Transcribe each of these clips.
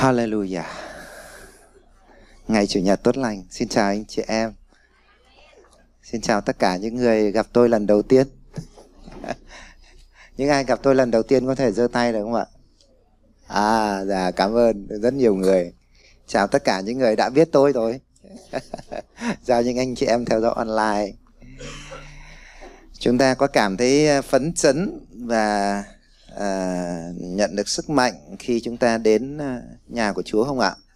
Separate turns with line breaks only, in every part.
Hallelujah. Ngày Chủ nhật tốt lành. Xin chào anh chị em. Xin chào tất cả những người gặp tôi lần đầu tiên. Những ai gặp tôi lần đầu tiên có thể giơ tay được không ạ? Dạ, cảm ơn rất nhiều người. Chào tất cả những người đã biết tôi rồi. Chào những anh chị em theo dõi online. Chúng ta có cảm thấy phấn chấn và nhận được sức mạnh khi chúng ta đến nhà của Chúa không ạ?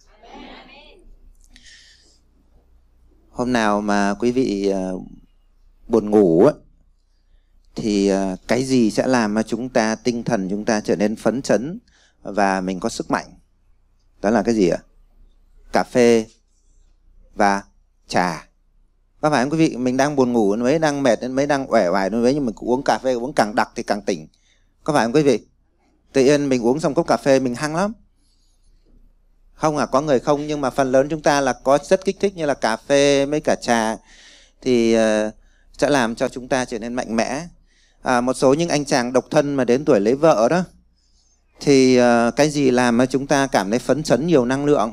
Hôm nào mà quý vị buồn ngủ thì cái gì sẽ làm cho chúng ta, tinh thần chúng ta trở nên phấn chấn và mình có sức mạnh? Đó là cái gì ạ? Cà phê và trà. Có phải không quý vị? Mình đang buồn ngủ, mấy đang mệt, mấy đang uể oải, mấy nhưng mình uống cà phê, uống càng đặc thì càng tỉnh. Có phải không quý vị? Tự nhiên mình uống xong cốc cà phê mình hăng lắm. Không à, có người không, nhưng mà phần lớn chúng ta là có rất kích thích như là cà phê với cả trà thì sẽ làm cho chúng ta trở nên mạnh mẽ. Một số những anh chàng độc thân mà đến tuổi lấy vợ đó thì cái gì làm cho chúng ta cảm thấy phấn chấn, nhiều năng lượng?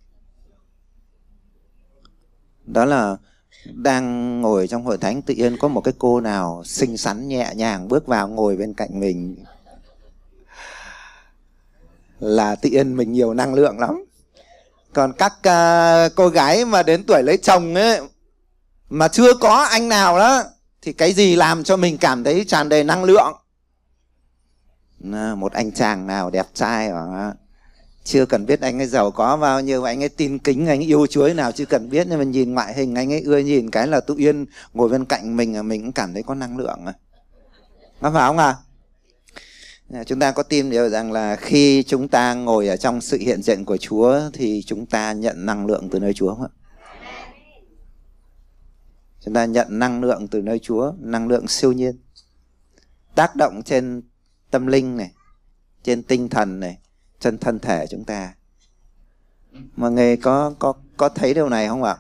Đó là đang ngồi trong hội thánh, tự nhiên có một cái cô nào xinh xắn nhẹ nhàng bước vào ngồi bên cạnh mình, là tự nhiên mình nhiều năng lượng lắm. Còn các cô gái mà đến tuổi lấy chồng ấy mà chưa có anh nào đó thì cái gì làm cho mình cảm thấy tràn đầy năng lượng? Một anh chàng nào đẹp trai mà chưa cần biết anh ấy giàu có bao nhiêu, anh ấy tin kính, anh ấy yêu Chúa nào chưa cần biết, nhưng mà nhìn ngoại hình anh ấy ưa nhìn cái là tự nhiên ngồi bên cạnh mình cũng cảm thấy có năng lượng. Có phải không ạ? Chúng ta có tin điều rằng là khi chúng ta ngồi ở trong sự hiện diện của Chúa thì chúng ta nhận năng lượng từ nơi Chúa không ạ? Chúng ta nhận năng lượng từ nơi Chúa, năng lượng siêu nhiên, tác động trên tâm linh này, trên tinh thần này, trên thân thể chúng ta. Mọi người có thấy điều này không ạ?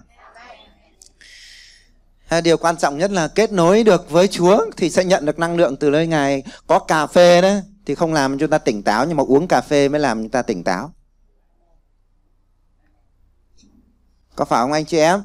Điều quan trọng nhất là kết nối được với Chúa thì sẽ nhận được năng lượng từ nơi Ngài. Có cà phê đó thì không làm chúng ta tỉnh táo, nhưng mà uống cà phê mới làm chúng ta tỉnh táo. Có phải không anh chị em?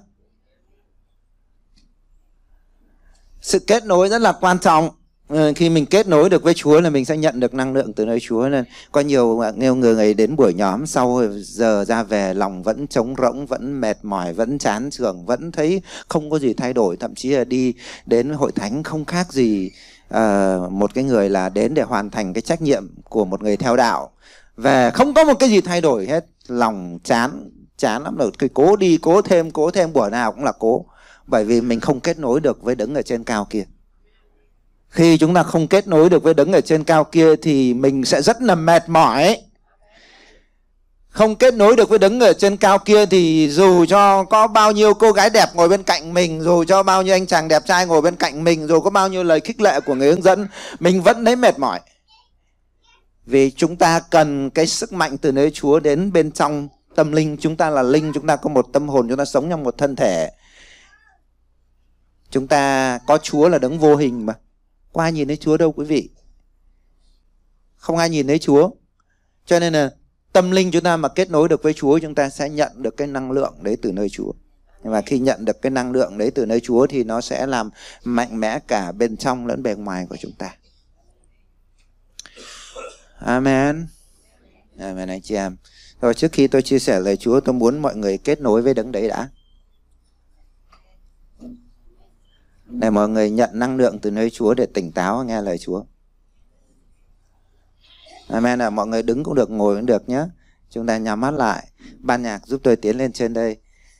Sự kết nối rất là quan trọng. Khi mình kết nối được với Chúa là mình sẽ nhận được năng lượng từ nơi Chúa. Nên có nhiều người đến buổi nhóm sau giờ ra về lòng vẫn trống rỗng, vẫn mệt mỏi, vẫn chán trường, vẫn thấy không có gì thay đổi. Thậm chí là đi đến hội thánh không khác gì một cái người là đến để hoàn thành cái trách nhiệm của một người theo đạo. Về không có một cái gì thay đổi hết, lòng chán lắm rồi. Cứ cố thêm buổi nào cũng là cố. Bởi vì mình không kết nối được với Đấng ở trên cao kia. Khi chúng ta không kết nối được với Đấng ở trên cao kia thì mình sẽ rất là mệt mỏi. Không kết nối được với Đấng ở trên cao kia thì dù cho có bao nhiêu cô gái đẹp ngồi bên cạnh mình, dù cho bao nhiêu anh chàng đẹp trai ngồi bên cạnh mình, dù có bao nhiêu lời khích lệ của người hướng dẫn, mình vẫn thấy mệt mỏi. Vì chúng ta cần cái sức mạnh từ nơi Chúa đến bên trong tâm linh. Chúng ta là linh, chúng ta có một tâm hồn, chúng ta sống trong một thân thể. Chúng ta có Chúa là Đấng vô hình mà. Có ai nhìn thấy Chúa đâu quý vị? Không ai nhìn thấy Chúa. Cho nên là tâm linh chúng ta mà kết nối được với Chúa, chúng ta sẽ nhận được cái năng lượng đấy từ nơi Chúa. Nhưng mà khi nhận được cái năng lượng đấy từ nơi Chúa thì nó sẽ làm mạnh mẽ cả bên trong lẫn bề ngoài của chúng ta. Amen. Amen anh chị em. Rồi trước khi tôi chia sẻ lời Chúa, tôi muốn mọi người kết nối với Đấng đấy đã. Để mọi người nhận năng lượng từ nơi Chúa để tỉnh táo nghe lời Chúa. Amen. Mọi người đứng cũng được, ngồi cũng được nhé. Chúng ta nhắm mắt lại. Ban nhạc giúp tôi tiến lên trên đây,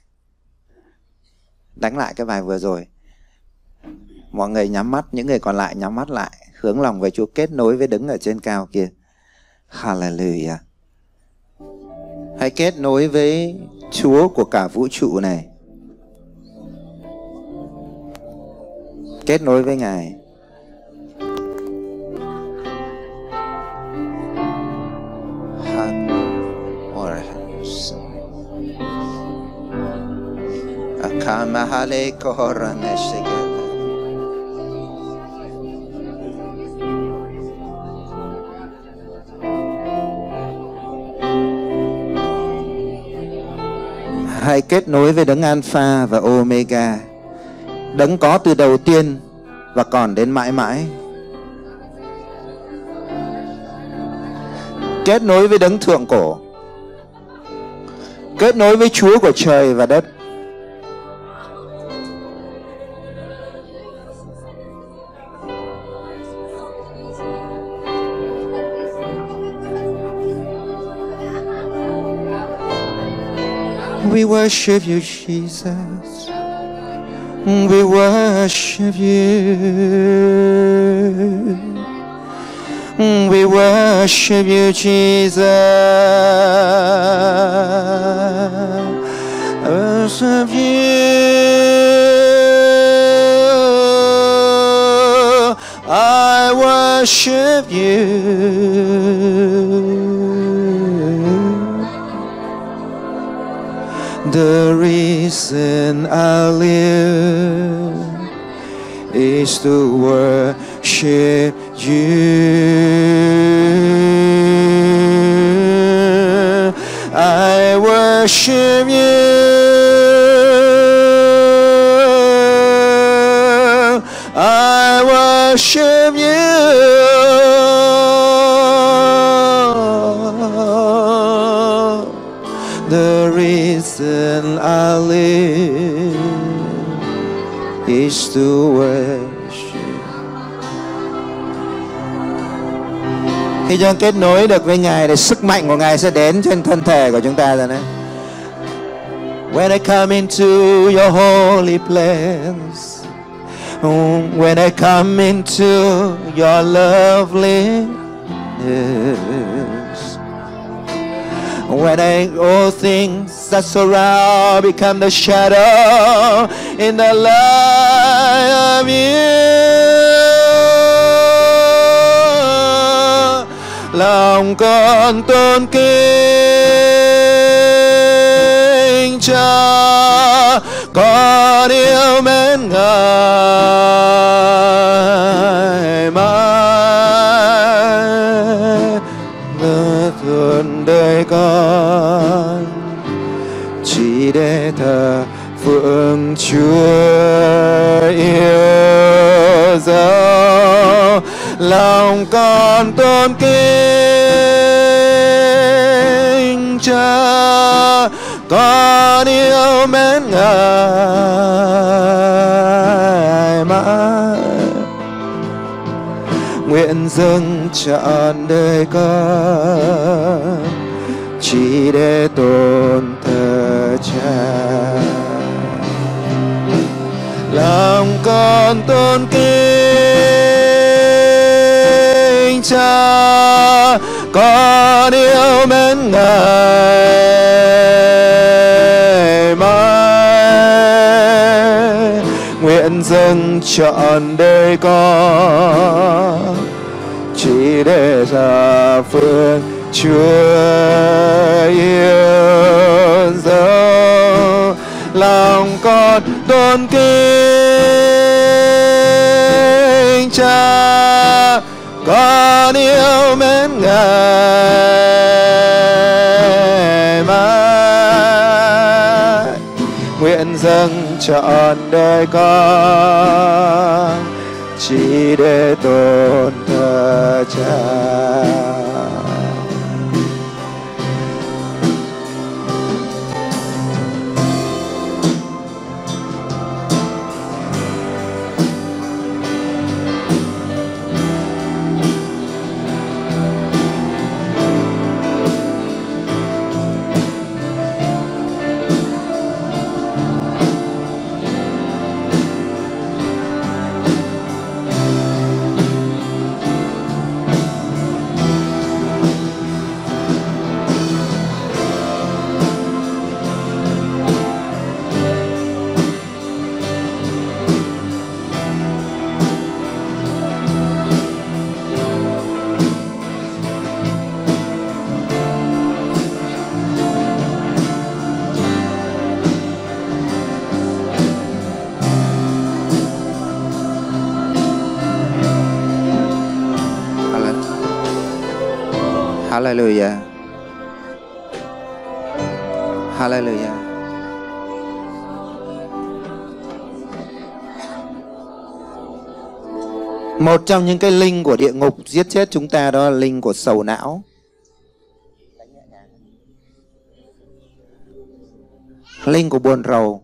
đánh lại cái bài vừa rồi. Mọi người nhắm mắt, những người còn lại nhắm mắt lại, hướng lòng về Chúa, kết nối với Đấng ở trên cao kia. Hallelujah. Hãy kết nối với Chúa của cả vũ trụ này. Kết nối với Ngài. Ngài kết nối với đấng Alpha và Omega, đấng có từ đầu tiên và còn đến mãi mãi. Kết nối với đấng thượng cổ, kết nối với Chúa của trời và đất. We worship you, Jesus. We worship you. We worship you, Jesus. Worship you. I worship you. The reason I live is to worship you. I worship you. I worship you. The reason I live is to worship. Khi chúng ta kết nối được với Ngài thì sức mạnh của Ngài sẽ đến trên thân thể của chúng ta rồi đấy. When I come into your holy place, when I come into your loveliness, when all things that surround become the shadow in the light of you, lòng con tôn kính Cha, con yêu mến Ngài mãi. Tuần đời con chỉ để thờ phượng Chúa yêu dấu, lòng con tôn kính Cha, con yêu mến Ngài mãi. Nguyện dâng trọn đời con chỉ để tôn thờ Cha. Lòng con tôn kính Cha, con yêu mến Ngài mãi. Nguyện dâng trọn đời con chỉ để thờ phượng Chúa yêu dấu, lòng con tôn kính Cha, con yêu mến Ngài mãi. Nguyện dâng trọn đời con chỉ để tôn thờ Cha. Hallelujah. Hallelujah. Một trong những cái linh của địa ngục giết chết chúng ta đó là linh của sầu não. Linh của buồn rầu.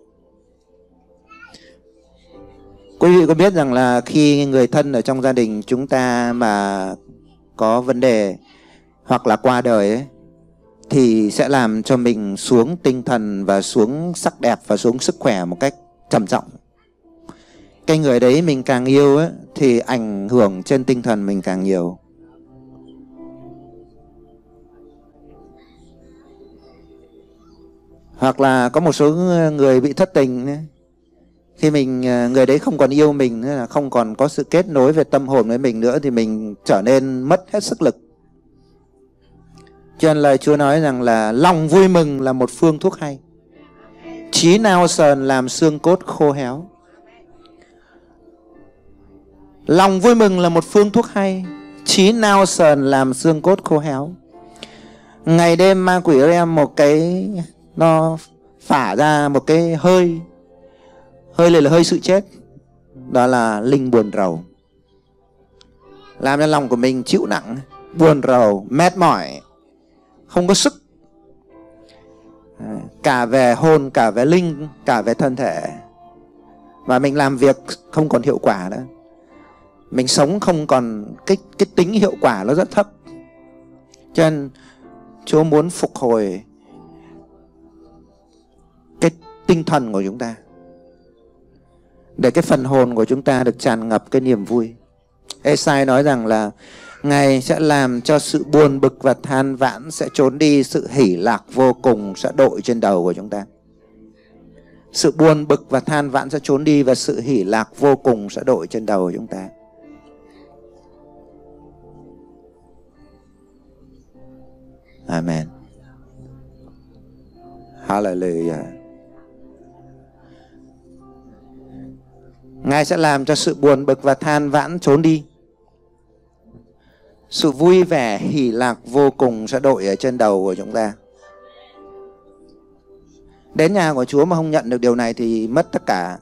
Quý vị có biết rằng là khi người thân ở trong gia đình chúng ta mà có vấn đề hoặc là qua đời ấy, thì sẽ làm cho mình xuống tinh thần và xuống sắc đẹp và xuống sức khỏe một cách trầm trọng. Cái người đấy mình càng yêu ấy, thì ảnh hưởng trên tinh thần mình càng nhiều. Hoặc là có một số người bị thất tình ấy. Khi người đấy không còn yêu mình nữa, không còn có sự kết nối về tâm hồn với mình nữa, thì mình trở nên mất hết sức lực. Cho nên lời Chúa nói rằng là lòng vui mừng là một phương thuốc hay, trí nao sờn làm xương cốt khô héo. Lòng vui mừng là một phương thuốc hay, trí nao sờn làm xương cốt khô héo. Ngày đêm ma quỷ em một cái, nó phả ra một cái hơi này là hơi sự chết. Đó là linh buồn rầu, làm cho lòng của mình chịu nặng, buồn rầu, mệt mỏi, không có sức, cả về hồn, cả về linh, cả về thân thể. Và mình làm việc không còn hiệu quả nữa. Mình sống không còn cái tính hiệu quả, nó rất thấp. Cho nên Chúa muốn phục hồi cái tinh thần của chúng ta, để cái phần hồn của chúng ta được tràn ngập cái niềm vui. Ê-sai nói rằng là Ngài sẽ làm cho sự buồn bực và than vãn sẽ trốn đi, sự hỷ lạc vô cùng sẽ đội trên đầu của chúng ta. Sự buồn bực và than vãn sẽ trốn đi, và sự hỷ lạc vô cùng sẽ đội trên đầu của chúng ta. Amen. Hallelujah. Ngài sẽ làm cho sự buồn bực và than vãn trốn đi. Sự vui vẻ, hỷ lạc vô cùng sẽ đội ở trên đầu của chúng ta. Đến nhà của Chúa mà không nhận được điều này thì mất tất cả.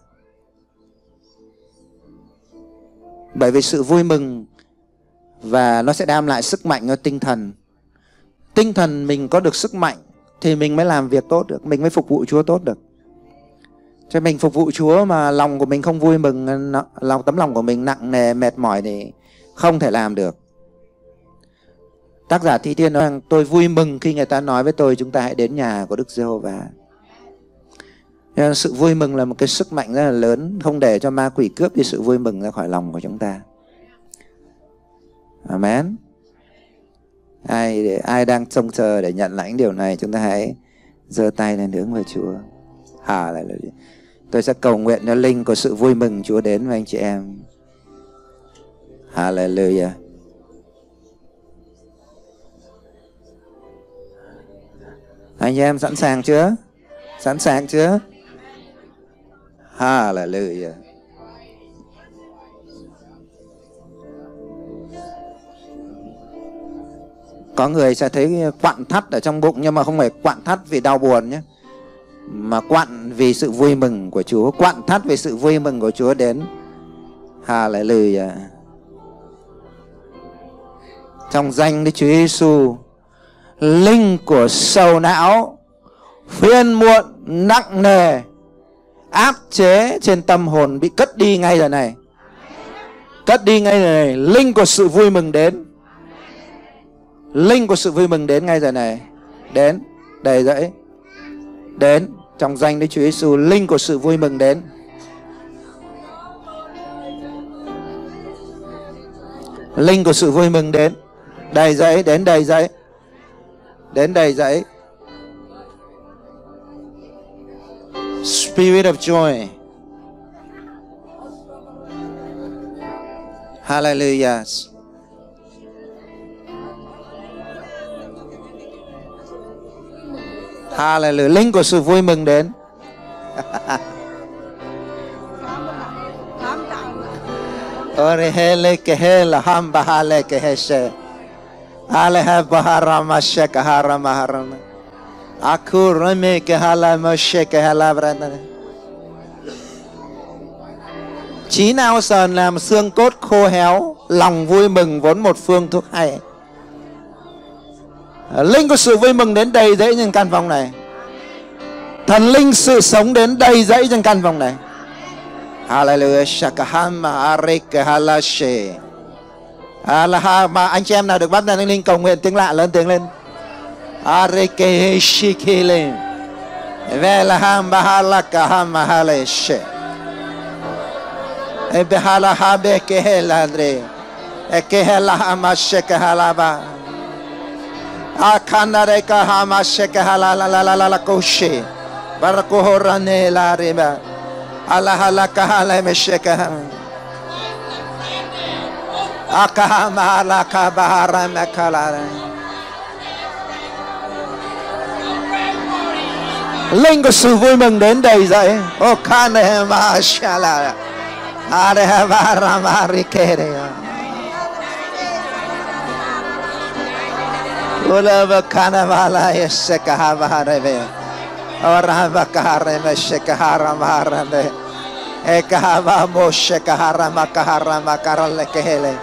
Bởi vì sự vui mừng và nó sẽ đem lại sức mạnh cho tinh thần. Tinh thần mình có được sức mạnh thì mình mới làm việc tốt được, mình mới phục vụ Chúa tốt được. Cho mình phục vụ Chúa mà lòng của mình không vui mừng, tấm lòng của mình nặng nề, mệt mỏi thì không thể làm được. Tác giả Thi Thiên nói rằng tôi vui mừng khi người ta nói với tôi chúng ta hãy đến nhà của Đức Giê-hô-va. Nên sự vui mừng là một cái sức mạnh rất là lớn, không để cho ma quỷ cướp đi sự vui mừng ra khỏi lòng của chúng ta. Amen. Ai đang trông chờ để nhận lãnh điều này, chúng ta hãy giơ tay lên hướng về Chúa. Hallelujah. Tôi sẽ cầu nguyện cho linh của sự vui mừng Chúa đến với anh chị em. Hallelujah. Anh em sẵn sàng chưa? Sẵn sàng chưa? Hallelujah. Có người sẽ thấy quặn thắt ở trong bụng, nhưng mà không phải quặn thắt vì đau buồn nhé, mà quặn vì sự vui mừng của Chúa, quặn thắt vì sự vui mừng của Chúa đến. Hallelujah. Trong danh Đức Chúa Giêsu, linh của sầu não, phiền muộn, nặng nề, áp chế trên tâm hồn bị cất đi ngay giờ này. Cất đi ngay giờ này. Linh của sự vui mừng đến. Linh của sự vui mừng đến ngay giờ này. Đến, đầy dẫy. Đến, trong danh Đức Chúa Giêsu, linh của sự vui mừng đến. Linh của sự vui mừng đến. Đầy dẫy, đến đầy dẫy. Đến đầy dẫy. Spirit of joy. Hallelujah. Hallelujah. Linh của sự vui mừng đến. Orihele kehela hamba hale keheshe. Aleha baharama shekahara maharana. Akurame kehala moshe kehala brandana. Trí nao sờn làm xương cốt khô héo, lòng vui mừng vốn một phương thuốc hay. Linh có sự vui mừng đến đầy dẫy trên căn phòng này. Thần linh sự sống đến đầy dẫy trên căn phòng này. Hallelujah. Shakahama areke halashe. Mà anh chị em nào được bắt ra linh cầu nguyện tiếng lạ lớn tiếng lên. Areke shikile. Velaham bahalakaham haleshe. Ebehala habe keheladre. Ekehela hamashekahalaba. Akanareka hamashekahalalala koshe. Barakohorane la riba. Alahalakahala mesheka. Akahamalakabahara mekala. Linh có sự vui mừng đến đầy dẫy. Okane mashala. Arehavaramarekere. Ulavakanavala yesekahavareve. Oravakare meshekaharamharame. Ekahava moshekaharamakaramakaralekehele.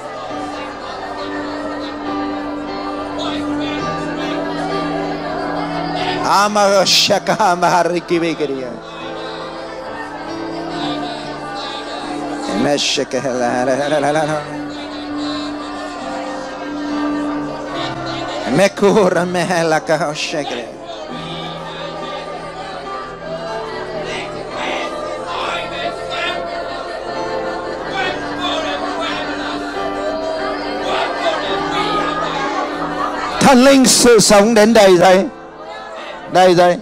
Amashekahamaharikivikiria. Meshekehela. Mekura mehela kahoshekere. Thần linh sự sống đến đầy dẫy. Đầy dẫy.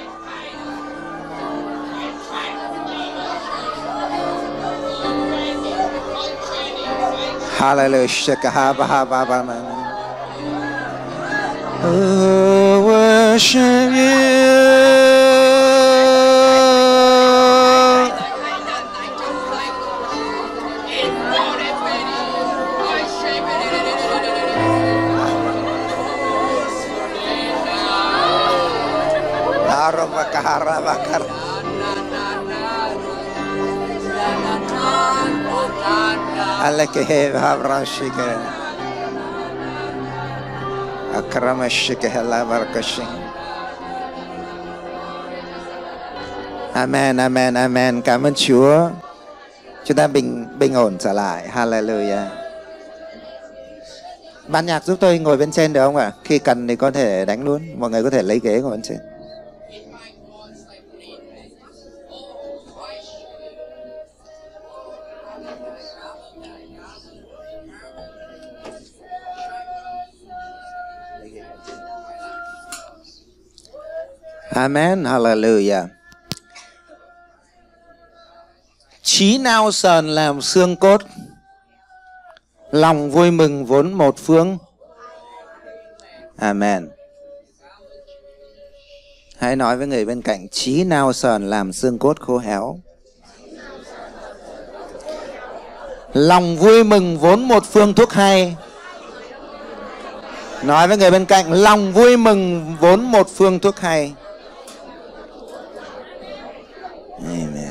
Hallelujah. Worship you. Alekehe havrashike. Akramashike helavarkashi. Amen, amen, amen. Cảm ơn Chúa. Chúng ta bình ổn trở lại. Hallelujah. Ban nhạc giúp tôi ngồi bên trên được không ạ? Khi cần thì có thể đánh luôn. Mọi người có thể lấy ghế ngồi bên trên. Amen, hallelujah. Trí nao sờn làm xương cốt, lòng vui mừng vốn một phương. Amen. Hãy nói với người bên cạnh, trí nao sờn làm xương cốt khô héo, lòng vui mừng vốn một phương thuốc hay. Nói với người bên cạnh, lòng vui mừng vốn một phương thuốc hay. Amen.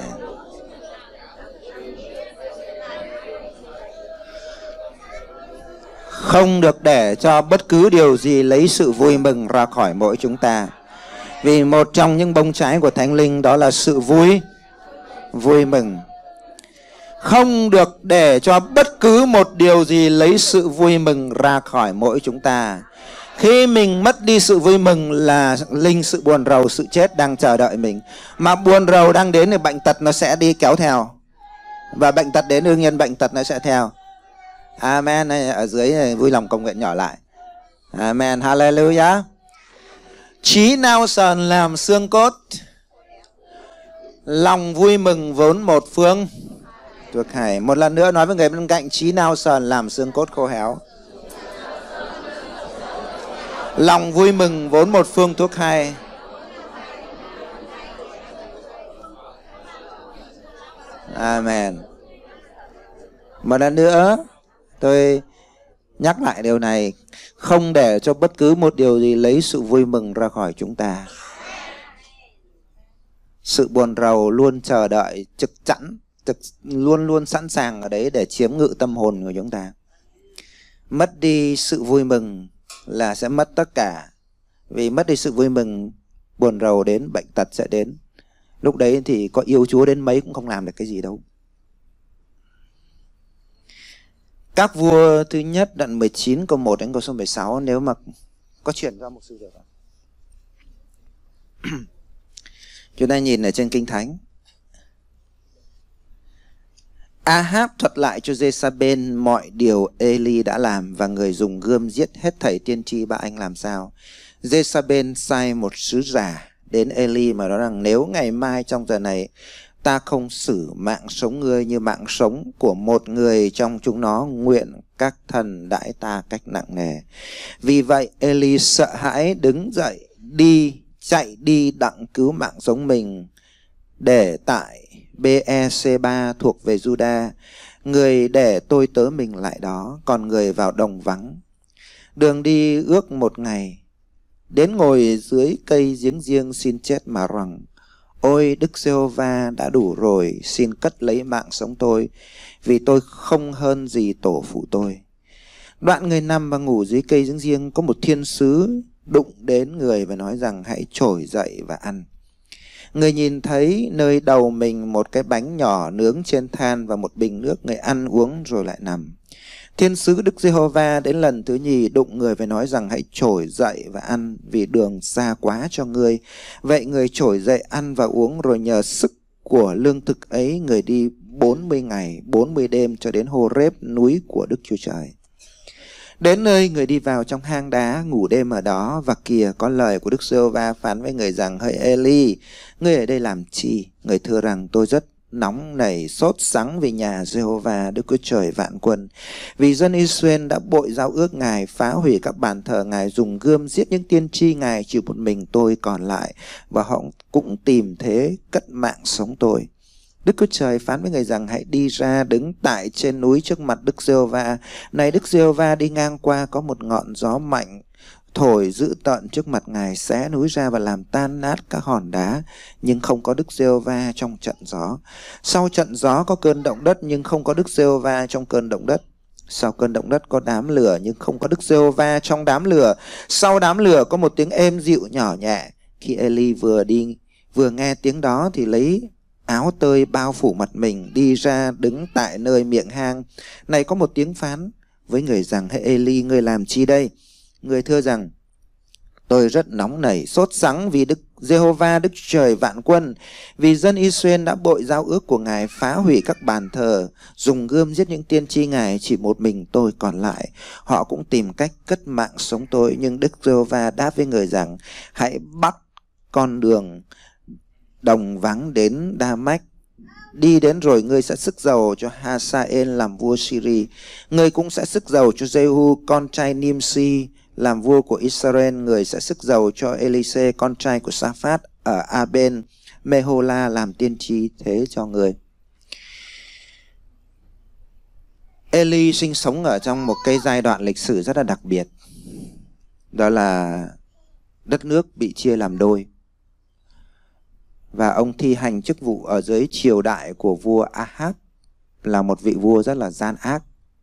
Không được để cho bất cứ điều gì lấy sự vui mừng ra khỏi mỗi chúng ta. Vì một trong những bông trái của Thánh Linh đó là sự vui mừng. Không được để cho bất cứ một điều gì lấy sự vui mừng ra khỏi mỗi chúng ta. Khi mình mất đi sự vui mừng là linh sự buồn rầu, sự chết đang chờ đợi mình. Mà buồn rầu đang đến thì bệnh tật nó sẽ đi kéo theo. Và bệnh tật đến đương nhiên bệnh tật nó sẽ theo. Amen. Ở dưới vui lòng cầu nguyện nhỏ lại. Amen. Hallelujah. Trí nao sờn làm xương cốt, lòng vui mừng vốn một phương thuốc hay. Một lần nữa nói với người bên cạnh, trí nao sờn làm xương cốt khô héo, lòng vui mừng vốn một phương thuốc hay. Amen. Một lần nữa tôi nhắc lại điều này, không để cho bất cứ một điều gì lấy sự vui mừng ra khỏi chúng ta. Sự buồn rầu luôn chờ đợi, trực chẵn luôn luôn sẵn sàng ở đấy để chiếm ngự tâm hồn của chúng ta. Mất đi sự vui mừng là sẽ mất tất cả. Vì mất đi sự vui mừng, buồn rầu đến, bệnh tật sẽ đến. Lúc đấy thì có yêu Chúa đến mấy cũng không làm được cái gì đâu. Các vua thứ nhất đoạn 19 câu 1 đến câu số 16. Nếu mà có chuyển ra một sự được. Chúng ta nhìn ở trên Kinh Thánh. Ahab thuật lại cho Jezabel mọi điều Eli đã làm, và người dùng gươm giết hết thảy tiên tri ba anh làm sao. Jezabel sai một sứ giả đến Eli mà nói rằng nếu ngày mai trong giờ này ta không xử mạng sống ngươi như mạng sống của một người trong chúng nó, nguyện các thần đãi ta cách nặng nề. Vì vậy Eli sợ hãi đứng dậy chạy đi đặng cứu mạng sống mình, để tại Be-e-se-ba thuộc về Juda, người để tôi tớ mình lại đó, còn người vào đồng vắng. Đường đi ước một ngày, đến ngồi dưới cây giếng riêng xin chết mà rằng: ôi Đức Giê-hô-va đã đủ rồi, xin cất lấy mạng sống tôi, vì tôi không hơn gì tổ phụ tôi. Đoạn người nằm và ngủ dưới cây giếng riêng, có một thiên sứ đụng đến người và nói rằng: hãy trỗi dậy và ăn. Người nhìn thấy nơi đầu mình một cái bánh nhỏ nướng trên than và một bình nước, người ăn uống rồi lại nằm. Thiên sứ Đức Giê-hô-va đến lần thứ nhì đụng người và nói rằng: hãy trỗi dậy và ăn, vì đường xa quá cho ngươi. Vậy người trỗi dậy ăn và uống, rồi nhờ sức của lương thực ấy người đi 40 ngày 40 đêm cho đến Hô-rép, núi của Đức Chúa Trời. Đến nơi người đi vào trong hang đá ngủ đêm ở đó, và kìa có lời của Đức Giê-hô-va phán với người rằng: hỡi Eli, ngươi ở đây làm chi? Người thưa rằng: tôi rất nóng nảy sốt sắng vì nhà Giê-hô-va Đức Chúa Trời vạn quân, vì dân Israel đã bội giao ước Ngài, phá hủy các bàn thờ Ngài, dùng gươm giết những tiên tri Ngài, chỉ một mình tôi còn lại, và họ cũng tìm thế cất mạng sống tôi. Đức Chúa Trời phán với người rằng: hãy đi ra đứng tại trên núi trước mặt Đức Giê-hô-va. Này Đức Giê-hô-va đi ngang qua, có một ngọn gió mạnh thổi dữ tợn trước mặt Ngài, xé núi ra và làm tan nát các hòn đá, nhưng không có Đức Giê-hô-va trong trận gió. Sau trận gió có cơn động đất, nhưng không có Đức Giê-hô-va trong cơn động đất. Sau cơn động đất có đám lửa, nhưng không có Đức Giê-hô-va trong đám lửa. Sau đám lửa có một tiếng êm dịu nhỏ nhẹ. Khi Eli vừa nghe tiếng đó thì lấy áo tơi bao phủ mặt mình, đi ra đứng tại nơi miệng hang. Này có một tiếng phán với người rằng: hỡi Eli, ngươi làm chi đây? Người thưa rằng: tôi rất nóng nảy sốt sắng vì Đức Giê-hô-va Đức Trời vạn quân, vì dân Israel đã bội giao ước của Ngài, phá hủy các bàn thờ, dùng gươm giết những tiên tri Ngài, chỉ một mình tôi còn lại. Họ cũng tìm cách cất mạng sống tôi, nhưng Đức Giê-hô-va đáp với người rằng: hãy bắt con đường đồng vắng đến Đa-mách. Đi đến rồi ngươi sẽ sức giàu cho Hazael làm vua Syri. Ngươi cũng sẽ sức giàu cho Jehu con trai Nimsi làm vua của Israel. Người sẽ sức giàu cho Elise con trai của Sa-phát ở Aben Mehola làm tiên tri thế cho người. Eli sinh sống ở trong một cái giai đoạn lịch sử rất là đặc biệt. Đó là đất nước bị chia làm đôi, và ông thi hành chức vụ ở dưới triều đại của vua Ahab, là một vị vua rất là gian ác.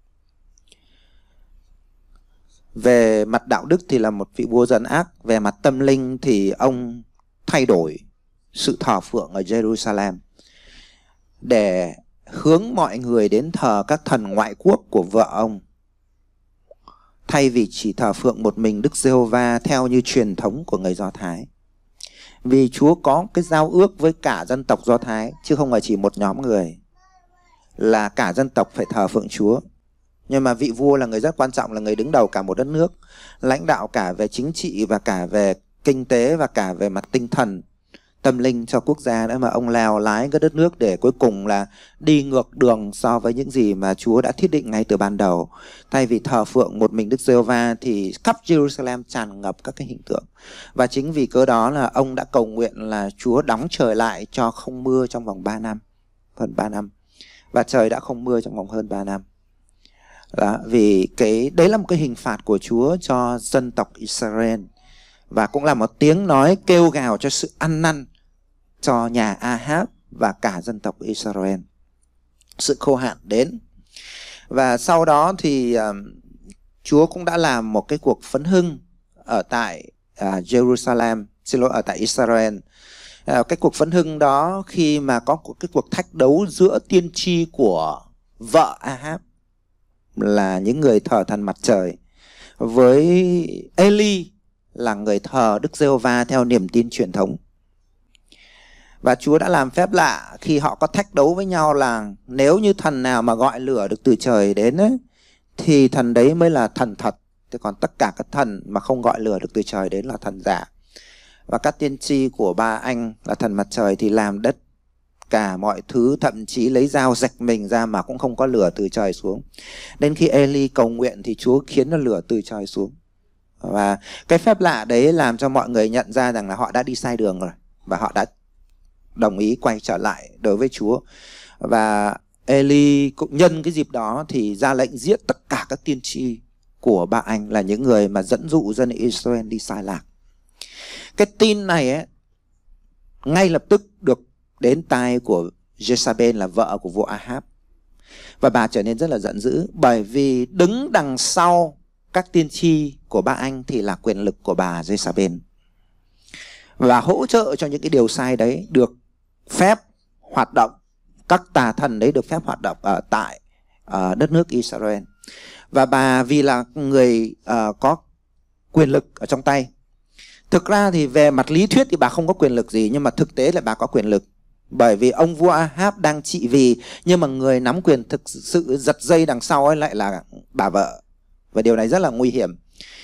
Về mặt đạo đức thì là một vị vua gian ác. Về mặt tâm linh thì ông thay đổi sự thờ phượng ở Jerusalem để hướng mọi người đến thờ các thần ngoại quốc của vợ ông, thay vì chỉ thờ phượng một mình Đức Giê-hô-va theo như truyền thống của người Do Thái. Vì Chúa có cái giao ước với cả dân tộc Do Thái, chứ không phải chỉ một nhóm người, là cả dân tộc phải thờ phượng Chúa. Nhưng mà vị vua là người rất quan trọng, là người đứng đầu cả một đất nước, lãnh đạo cả về chính trị và cả về kinh tế và cả về mặt tinh thần, tâm linh cho quốc gia nữa. Mà ông lèo lái cái đất nước để cuối cùng là đi ngược đường so với những gì mà Chúa đã thiết định ngay từ ban đầu. Thay vì thờ phượng một mình Đức Giê-hô-va thì khắp Jerusalem tràn ngập các cái hình tượng. Và chính vì cớ đó là ông đã cầu nguyện là Chúa đóng trời lại cho không mưa trong vòng 3 năm, hơn 3 năm. Và trời đã không mưa trong vòng hơn 3 năm. Đó, vì đấy là một cái hình phạt của Chúa cho dân tộc Israel, và cũng là một tiếng nói kêu gào cho sự ăn năn cho nhà Ahab và cả dân tộc Israel. sự khô hạn đến. Và sau đó thì Chúa cũng đã làm một cái cuộc phấn hưng ở tại Jerusalem, xin lỗi, ở tại Israel. Cái cuộc phấn hưng đó khi mà có cái cuộc thách đấu giữa tiên tri của vợ Ahab là những người thờ thần mặt trời với Eli là người thờ Đức Giê-hô-va theo niềm tin truyền thống. Và Chúa đã làm phép lạ khi họ có thách đấu với nhau là nếu như thần nào mà gọi lửa được từ trời đến ấy, thì thần đấy mới là thần thật. Thế còn tất cả các thần mà không gọi lửa được từ trời đến là thần giả. Và các tiên tri của ba anh là thần mặt trời thì làm đất cả mọi thứ, thậm chí lấy dao rạch mình ra mà cũng không có lửa từ trời xuống. Đến khi Eli cầu nguyện thì Chúa khiến nó lửa từ trời xuống. Và cái phép lạ đấy làm cho mọi người nhận ra rằng là họ đã đi sai đường rồi, và họ đã đồng ý quay trở lại đối với Chúa. Và Eli cũng nhân cái dịp đó thì ra lệnh giết tất cả các tiên tri của ba anh là những người mà dẫn dụ dân Israel đi sai lạc. Cái tin này ấy, ngay lập tức được đến tai của Jezabel là vợ của vua Ahab. Và bà trở nên rất là giận dữ, bởi vì đứng đằng sau các tiên tri của ba anh thì là quyền lực của bà Jezabel. Và hỗ trợ cho những cái điều sai đấy được phép hoạt động. Các tà thần đấy được phép hoạt động ở tại đất nước Israel. Và bà vì là người có quyền lực ở trong tay. Thực ra thì về mặt lý thuyết thì bà không có quyền lực gì, nhưng mà thực tế là bà có quyền lực. Bởi vì ông vua Ahab đang trị vì, nhưng mà người nắm quyền thực sự giật dây đằng sau ấy lại là bà vợ. Và điều này rất là nguy hiểm.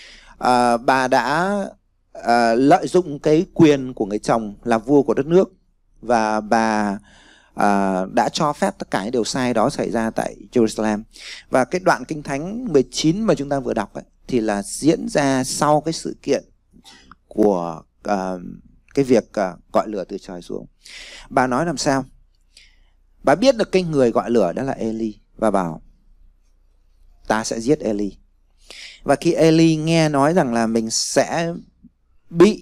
Bà đã lợi dụng cái quyền của người chồng là vua của đất nước. Và bà đã cho phép tất cả những điều sai đó xảy ra tại Jerusalem. Và cái đoạn Kinh Thánh 19 mà chúng ta vừa đọc ấy, thì là diễn ra sau cái sự kiện của cái việc gọi lửa từ trời xuống. Bà nói làm sao? Bà biết được cái người gọi lửa đó là Eli, và bảo ta sẽ giết Eli. Và khi Eli nghe nói rằng là mình sẽ bị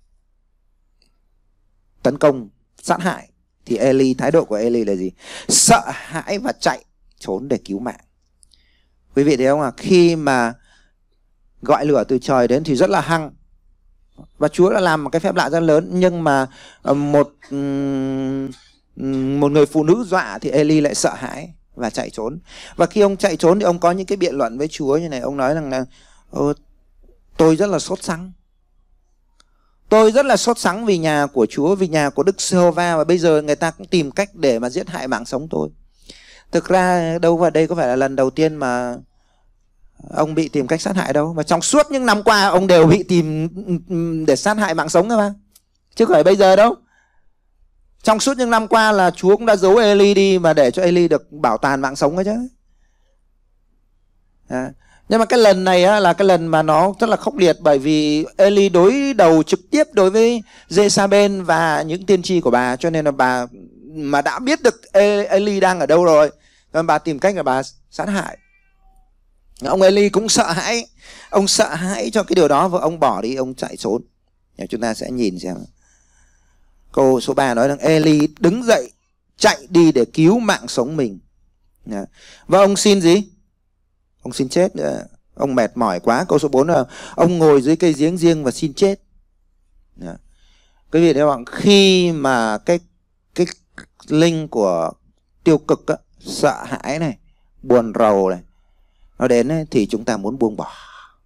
tấn công, sát hại, thì thái độ của Eli là gì? Sợ hãi và chạy trốn để cứu mạng. Quý vị thấy không ạ? Khi mà gọi lửa từ trời đến thì rất là hăng. Và Chúa đã làm một cái phép lạ rất lớn. Nhưng mà một người phụ nữ dọa thì Eli lại sợ hãi và chạy trốn. Và khi ông chạy trốn thì ông có những cái biện luận với Chúa như này. Ông nói rằng là tôi rất là sốt sắng. Tôi rất là sốt sắng vì nhà của Chúa, vì nhà của Đức Giê-hô-va, và bây giờ người ta cũng tìm cách để mà giết hại mạng sống tôi. Thực ra đâu vào đây có phải là lần đầu tiên mà ông bị tìm cách sát hại đâu. Mà trong suốt những năm qua ông đều bị tìm để sát hại mạng sống thôi mà, chứ không phải bây giờ đâu. Trong suốt những năm qua là Chúa cũng đã giấu Eli đi mà để cho Eli được bảo toàn mạng sống ấy chứ. Nhưng mà cái lần này á, là cái lần mà nó rất là khốc liệt, bởi vì Eli đối đầu trực tiếp đối với Jezabel và những tiên tri của bà. Cho nên là bà mà đã biết được Eli đang ở đâu rồi, nên bà tìm cách là bà sát hại. Ông Eli cũng sợ hãi. Ông sợ hãi cho cái điều đó và ông bỏ đi, ông chạy trốn. Chúng ta sẽ nhìn xem. Câu số 3 nói rằng Eli đứng dậy chạy đi để cứu mạng sống mình. Và ông xin gì? Ông xin chết nữa. Ông mệt mỏi quá. Câu số 4 là ông ngồi dưới cây giếng riêng và xin chết. Quý vị thấy không? Khi mà cái linh của tiêu cực á, sợ hãi này, buồn rầu này, nó đến ấy, thì chúng ta muốn buông bỏ.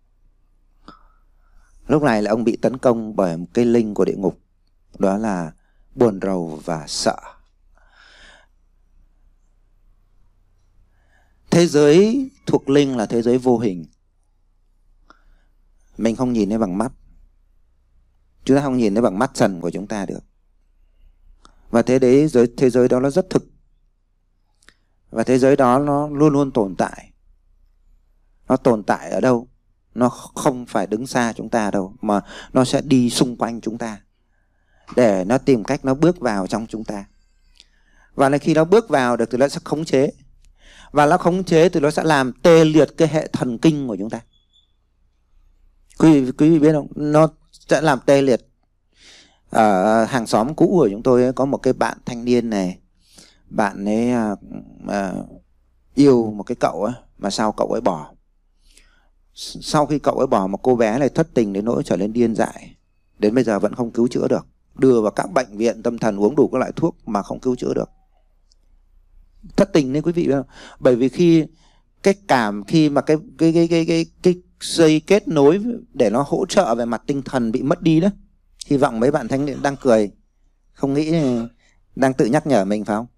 Lúc này là ông bị tấn công bởi một cái linh của địa ngục. Đó là buồn rầu và sợ. Thế giới thuộc linh là thế giới vô hình. Mình không nhìn thấy bằng mắt. Chúng ta không nhìn thấy bằng mắt trần của chúng ta được. Và thế giới đó nó rất thực. Và thế giới đó nó luôn luôn tồn tại. Nó tồn tại ở đâu? Nó không phải đứng xa chúng ta đâu, mà nó sẽ đi xung quanh chúng ta để nó tìm cách nó bước vào trong chúng ta. Và khi nó bước vào được thì nó sẽ khống chế. Và nó khống chế thì nó sẽ làm tê liệt cái hệ thần kinh của chúng ta. Quý vị biết không? Nó sẽ làm tê liệt. Ở hàng xóm cũ của chúng tôi ấy, có một cái bạn thanh niên này. bạn ấy yêu một cái cậu ấy, mà sau cậu ấy bỏ. Sau khi cậu ấy bỏ, một cô bé này thất tình đến nỗi trở nên điên dại, đến bây giờ vẫn không cứu chữa được, đưa vào các bệnh viện tâm thần, uống đủ các loại thuốc mà không cứu chữa được. Thất tình đấy quý vị biết không? Bởi vì khi mà cái dây kết nối để nó hỗ trợ về mặt tinh thần bị mất đi đó. Hy vọng mấy bạn thanh niên đang cười, không nghĩ đang tự nhắc nhở mình phải không?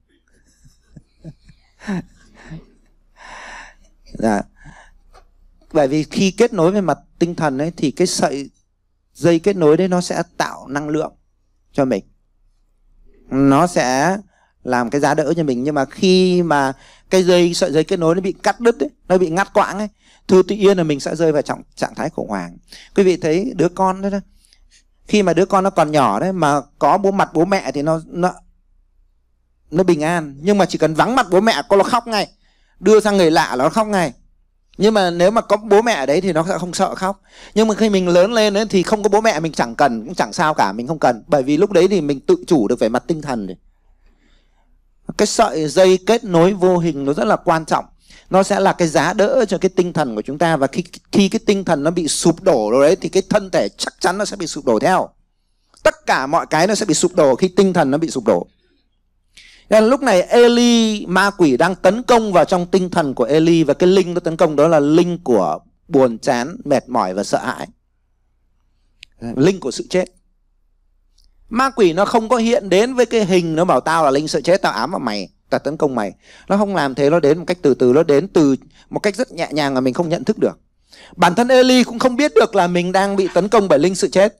Dạ. Bởi vì khi kết nối về mặt tinh thần ấy, thì cái sợi dây kết nối đấy nó sẽ tạo năng lượng cho mình, nó sẽ làm cái giá đỡ cho mình. Nhưng mà khi mà cái sợi dây kết nối nó bị cắt đứt ấy, nó bị ngắt quãng ấy, tự nhiên là mình sẽ rơi vào trạng thái khủng hoảng. Quý vị thấy đứa con đó, khi mà đứa con nó còn nhỏ đấy, mà có mặt bố mẹ thì nó bình an. Nhưng mà chỉ cần vắng mặt bố mẹ nó khóc ngay, đưa sang người lạ là nó khóc ngay. Nhưng mà nếu mà có bố mẹ ở đấy thì nó sẽ không sợ khóc. Nhưng mà khi mình lớn lên ấy, thì không có bố mẹ mình chẳng cần, cũng chẳng sao cả, mình không cần. Bởi vì lúc đấy thì mình tự chủ được về mặt tinh thần rồi. Cái sợi dây kết nối vô hình nó rất là quan trọng. Nó sẽ là cái giá đỡ cho cái tinh thần của chúng ta. Và khi cái tinh thần nó bị sụp đổ rồi đấy, thì cái thân thể chắc chắn nó sẽ bị sụp đổ theo. Tất cả mọi cái nó sẽ bị sụp đổ khi tinh thần nó bị sụp đổ. Nên lúc này Eli, ma quỷ đang tấn công vào trong tinh thần của Eli. Và cái linh nó tấn công đó là linh của buồn chán, mệt mỏi và sợ hãi, linh của sự chết. Ma quỷ nó không có hiện đến với cái hình nó bảo tao là linh sợ chết, tao ám vào mày, tao tấn công mày. Nó không làm thế, nó đến một cách từ từ, nó đến từ một cách rất nhẹ nhàng mà mình không nhận thức được. Bản thân Eli cũng không biết được là mình đang bị tấn công bởi linh sự chết.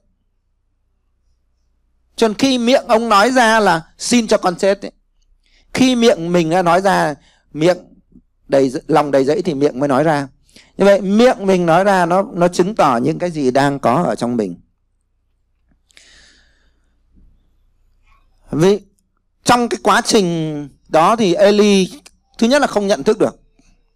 Cho nên khi miệng ông nói ra là xin cho con chết ấy, khi miệng mình đã nói ra, lòng đầy dẫy thì miệng mới nói ra. Như vậy miệng mình nói ra nó chứng tỏ những cái gì đang có ở trong mình. Vì trong cái quá trình đó thì Eli thứ nhất là không nhận thức được.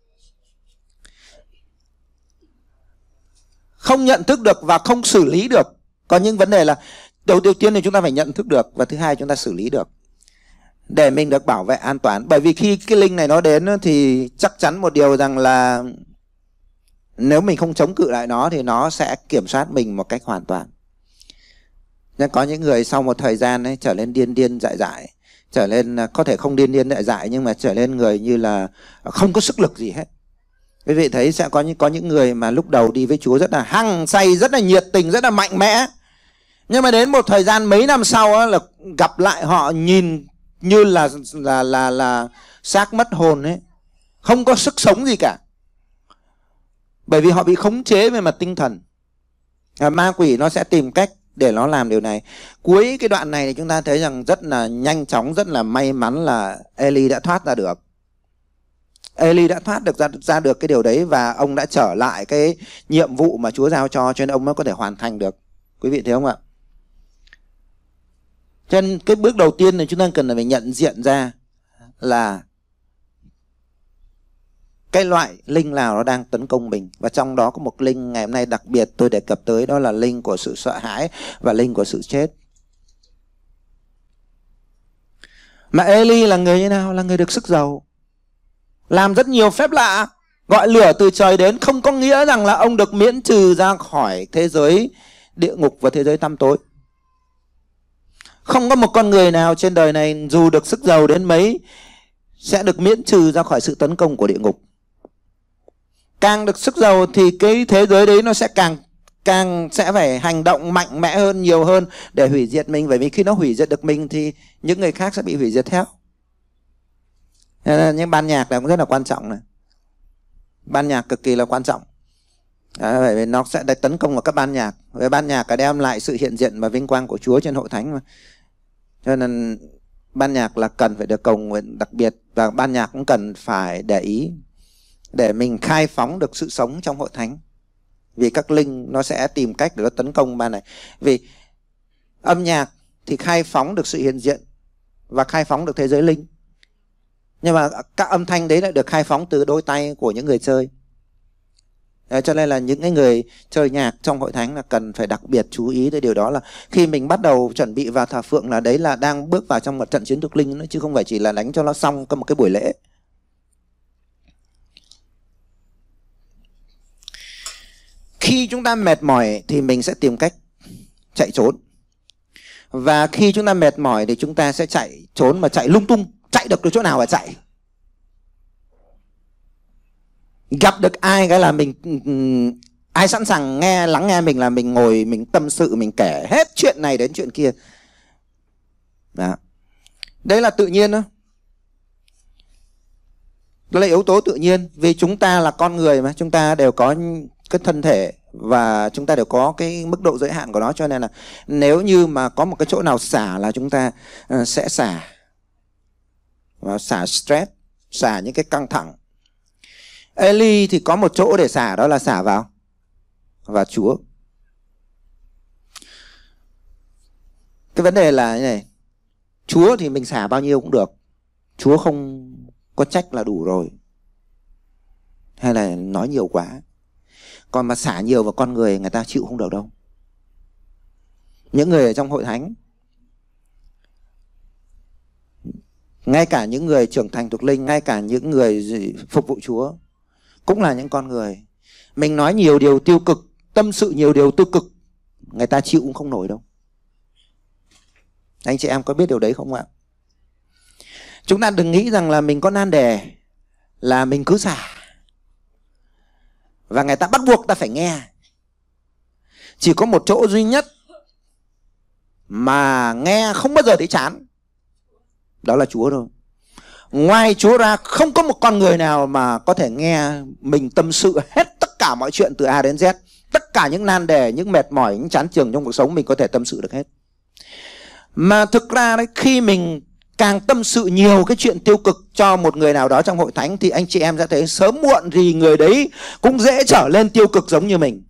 Không nhận thức được và không xử lý được. Có những vấn đề là đầu tiên thì chúng ta phải nhận thức được, và thứ hai chúng ta xử lý được để mình được bảo vệ an toàn. Bởi vì khi cái linh này nó đến thì chắc chắn một điều rằng là nếu mình không chống cự lại nó thì nó sẽ kiểm soát mình một cách hoàn toàn. Nên có những người sau một thời gian ấy, trở nên điên dại, trở lên có thể không điên dại nhưng mà trở lên người như là không có sức lực gì hết. Quý vị thấy sẽ có những người mà lúc đầu đi với Chúa rất là hăng say, rất là nhiệt tình, rất là mạnh mẽ. Nhưng mà đến một thời gian mấy năm sau á, là gặp lại họ nhìn như là xác mất hồn ấy, không có sức sống gì cả. Bởi vì họ bị khống chế về mặt tinh thần. Ma quỷ nó sẽ tìm cách để nó làm điều này. Cuối cái đoạn này thì chúng ta thấy rằng rất là nhanh chóng, rất là may mắn là Eli đã thoát ra được. Eli đã thoát được ra được cái điều đấy, và ông đã trở lại cái nhiệm vụ mà Chúa giao cho nên ông mới có thể hoàn thành được. Quý vị thấy không ạ? Cho nên cái bước đầu tiên này chúng ta cần là phải nhận diện ra là cái loại linh nào nó đang tấn công mình. Và trong đó có một linh ngày hôm nay đặc biệt tôi đề cập tới, đó là linh của sự sợ hãi và linh của sự chết. Mà Eli là người như nào? Là người được sức giàu, làm rất nhiều phép lạ, gọi lửa từ trời đến, không có nghĩa rằng là ông được miễn trừ ra khỏi thế giới địa ngục và thế giới tăm tối. Không có một con người nào trên đời này dù được sức giàu đến mấy sẽ được miễn trừ ra khỏi sự tấn công của địa ngục. Càng được sức giàu thì cái thế giới đấy nó sẽ càng sẽ phải hành động mạnh mẽ hơn, nhiều hơn để hủy diệt mình. Bởi vì khi nó hủy diệt được mình thì những người khác sẽ bị hủy diệt theo. Nên những ban nhạc này cũng rất là quan trọng này. Ban nhạc cực kỳ là quan trọng. Bởi vì nó sẽ tấn công vào các ban nhạc. Với ban nhạc đem lại sự hiện diện và vinh quang của Chúa trên hội thánh mà. Cho nên ban nhạc là cần phải được cầu nguyện đặc biệt. Và ban nhạc cũng cần phải để ý để mình khai phóng được sự sống trong hội thánh. Vì các linh nó sẽ tìm cách để nó tấn công ban này. Vì âm nhạc thì khai phóng được sự hiện diện và khai phóng được thế giới linh. Nhưng mà các âm thanh đấy lại được khai phóng từ đôi tay của những người chơi. Cho nên là những cái người chơi nhạc trong hội thánh là cần phải đặc biệt chú ý tới điều đó, là khi mình bắt đầu chuẩn bị vào thờ phượng là đấy là đang bước vào trong một trận chiến thuộc linh nữa, chứ không phải chỉ là đánh cho nó xong có một cái buổi lễ. Khi chúng ta mệt mỏi thì mình sẽ tìm cách chạy trốn. Và khi chúng ta mệt mỏi thì chúng ta sẽ chạy trốn mà chạy lung tung, chạy được chỗ nào mà chạy. Gặp được ai cái là mình, ai sẵn sàng lắng nghe mình là mình ngồi mình tâm sự, mình kể hết chuyện này đến chuyện kia. Đó. Đấy là tự nhiên đó. Đó là yếu tố tự nhiên. Vì chúng ta là con người mà, chúng ta đều có cái thân thể và chúng ta đều có cái mức độ giới hạn của nó. Cho nên là nếu như mà có một cái chỗ nào xả là chúng ta sẽ xả. Và xả stress, xả những cái căng thẳng. Eli thì có một chỗ để xả, đó là xả vào Chúa. Cái vấn đề là như này, Chúa thì mình xả bao nhiêu cũng được, Chúa không có trách là đủ rồi, hay là nói nhiều quá. Còn mà xả nhiều vào con người, người ta chịu không được đâu. Những người ở trong hội thánh, ngay cả những người trưởng thành thuộc linh, ngay cả những người phục vụ Chúa cũng là những con người. Mình nói nhiều điều tiêu cực, tâm sự nhiều điều tiêu cực, người ta chịu cũng không nổi đâu. Anh chị em có biết điều đấy không ạ? Chúng ta đừng nghĩ rằng là mình có nan đề là mình cứ xả và người ta bắt buộc ta phải nghe. Chỉ có một chỗ duy nhất mà nghe không bao giờ thấy chán, đó là Chúa thôi. Ngoài Chúa ra không có một con người nào mà có thể nghe mình tâm sự hết tất cả mọi chuyện từ A đến Z. Tất cả những nan đề, những mệt mỏi, những chán chường trong cuộc sống mình có thể tâm sự được hết. Mà thực ra đấy, khi mình càng tâm sự nhiều cái chuyện tiêu cực cho một người nào đó trong hội thánh thì anh chị em sẽ thấy sớm muộn thì người đấy cũng dễ trở lên tiêu cực giống như mình.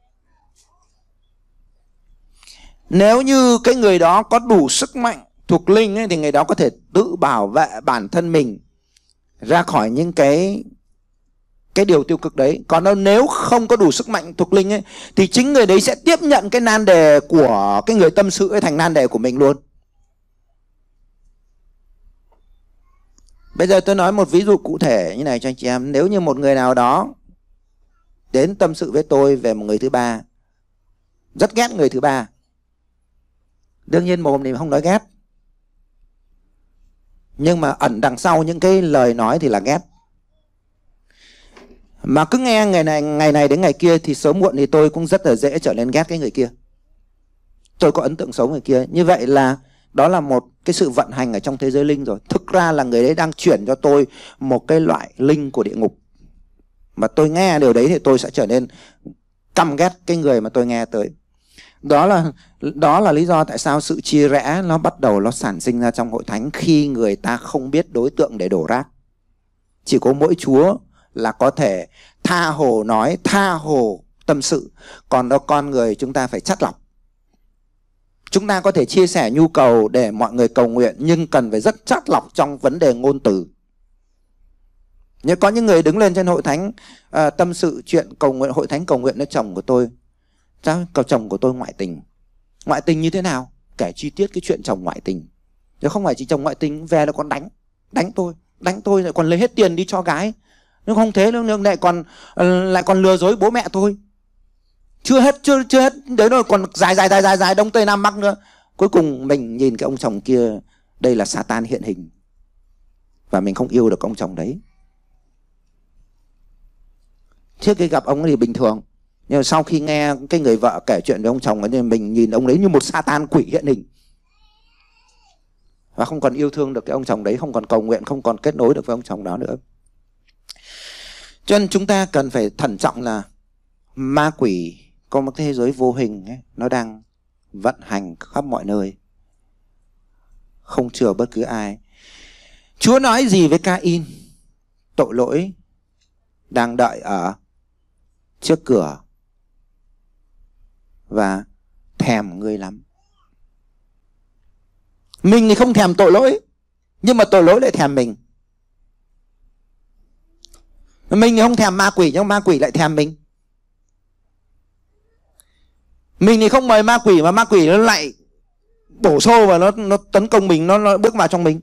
Nếu như cái người đó có đủ sức mạnh thuộc linh ấy, thì người đó có thể tự bảo vệ bản thân mình ra khỏi những cái điều tiêu cực đấy. Còn nếu không có đủ sức mạnh thuộc linh ấy, thì chính người đấy sẽ tiếp nhận cái nan đề của cái người tâm sự ấy thành nan đề của mình luôn. Bây giờ tôi nói một ví dụ cụ thể như này cho anh chị em. Nếu như một người nào đó đến tâm sự với tôi về một người thứ ba, rất ghét người thứ ba, đương nhiên mồm thì không nói ghét, nhưng mà ẩn đằng sau những cái lời nói thì là ghét. Mà cứ nghe ngày này đến ngày kia thì sớm muộn thì tôi cũng rất là dễ trở nên ghét cái người kia. Tôi có ấn tượng xấu người kia. Như vậy là đó là một cái sự vận hành ở trong thế giới linh rồi. Thực ra là người đấy đang chuyển cho tôi một cái loại linh của địa ngục. Mà tôi nghe điều đấy thì tôi sẽ trở nên căm ghét cái người mà tôi nghe tới. Đó là lý do tại sao sự chia rẽ nó bắt đầu nó sản sinh ra trong hội thánh khi người ta không biết đối tượng để đổ rác. Chỉ có mỗi Chúa là có thể tha hồ nói, tha hồ tâm sự. Còn đó con người chúng ta phải chắt lọc. Chúng ta có thể chia sẻ nhu cầu để mọi người cầu nguyện, nhưng cần phải rất chắt lọc trong vấn đề ngôn từ. Nhưng có những người đứng lên trên hội thánh tâm sự chuyện cầu nguyện, hội thánh cầu nguyện với chồng của tôi. Chồng của tôi ngoại tình. Ngoại tình như thế nào? Kể chi tiết cái chuyện chồng ngoại tình. Nếu không phải chỉ chồng ngoại tình, về là còn đánh tôi lại còn lấy hết tiền đi cho gái. Nhưng không thế nữa, lại còn lừa dối bố mẹ tôi. Chưa hết đấy rồi, còn dài Đông Tây Nam Bắc nữa. Cuối cùng mình nhìn cái ông chồng kia, đây là Satan hiện hình, và mình không yêu được ông chồng đấy. Trước khi gặp ông ấy thì bình thường, nhưng mà sau khi nghe cái người vợ kể chuyện với ông chồng ấy thì mình nhìn ông đấy như một Satan quỷ hiện hình, và không còn yêu thương được cái ông chồng đấy, không còn cầu nguyện, không còn kết nối được với ông chồng đó nữa. Cho nên chúng ta cần phải thận trọng là ma quỷ có một thế giới vô hình ấy, nó đang vận hành khắp mọi nơi, không chừa bất cứ ai. Chúa nói gì với Ca-in? Tội lỗi đang đợi ở trước cửa và thèm ngươi lắm. Mình thì không thèm tội lỗi, nhưng mà tội lỗi lại thèm mình. Mình thì không thèm ma quỷ, nhưng ma quỷ lại thèm mình. Mình thì không mời ma quỷ, mà ma quỷ nó lại đổ xô và nó tấn công mình, nó bước vào trong mình.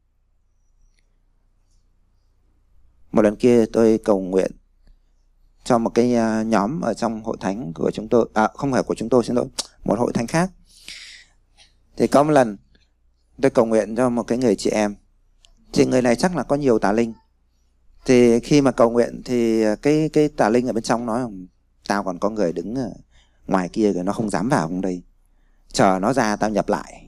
Một lần kia tôi cầu nguyện cho một cái nhóm ở trong hội thánh của chúng tôi, không phải của chúng tôi, xin lỗi, một hội thánh khác. Thì có một lần tôi cầu nguyện cho một cái người chị em, thì người này chắc là có nhiều tà linh. Thì khi mà cầu nguyện thì cái tà linh ở bên trong nói: tao còn có người đứng ở ngoài kia kìa, nó không dám vào trong đây, chờ nó ra tao nhập lại.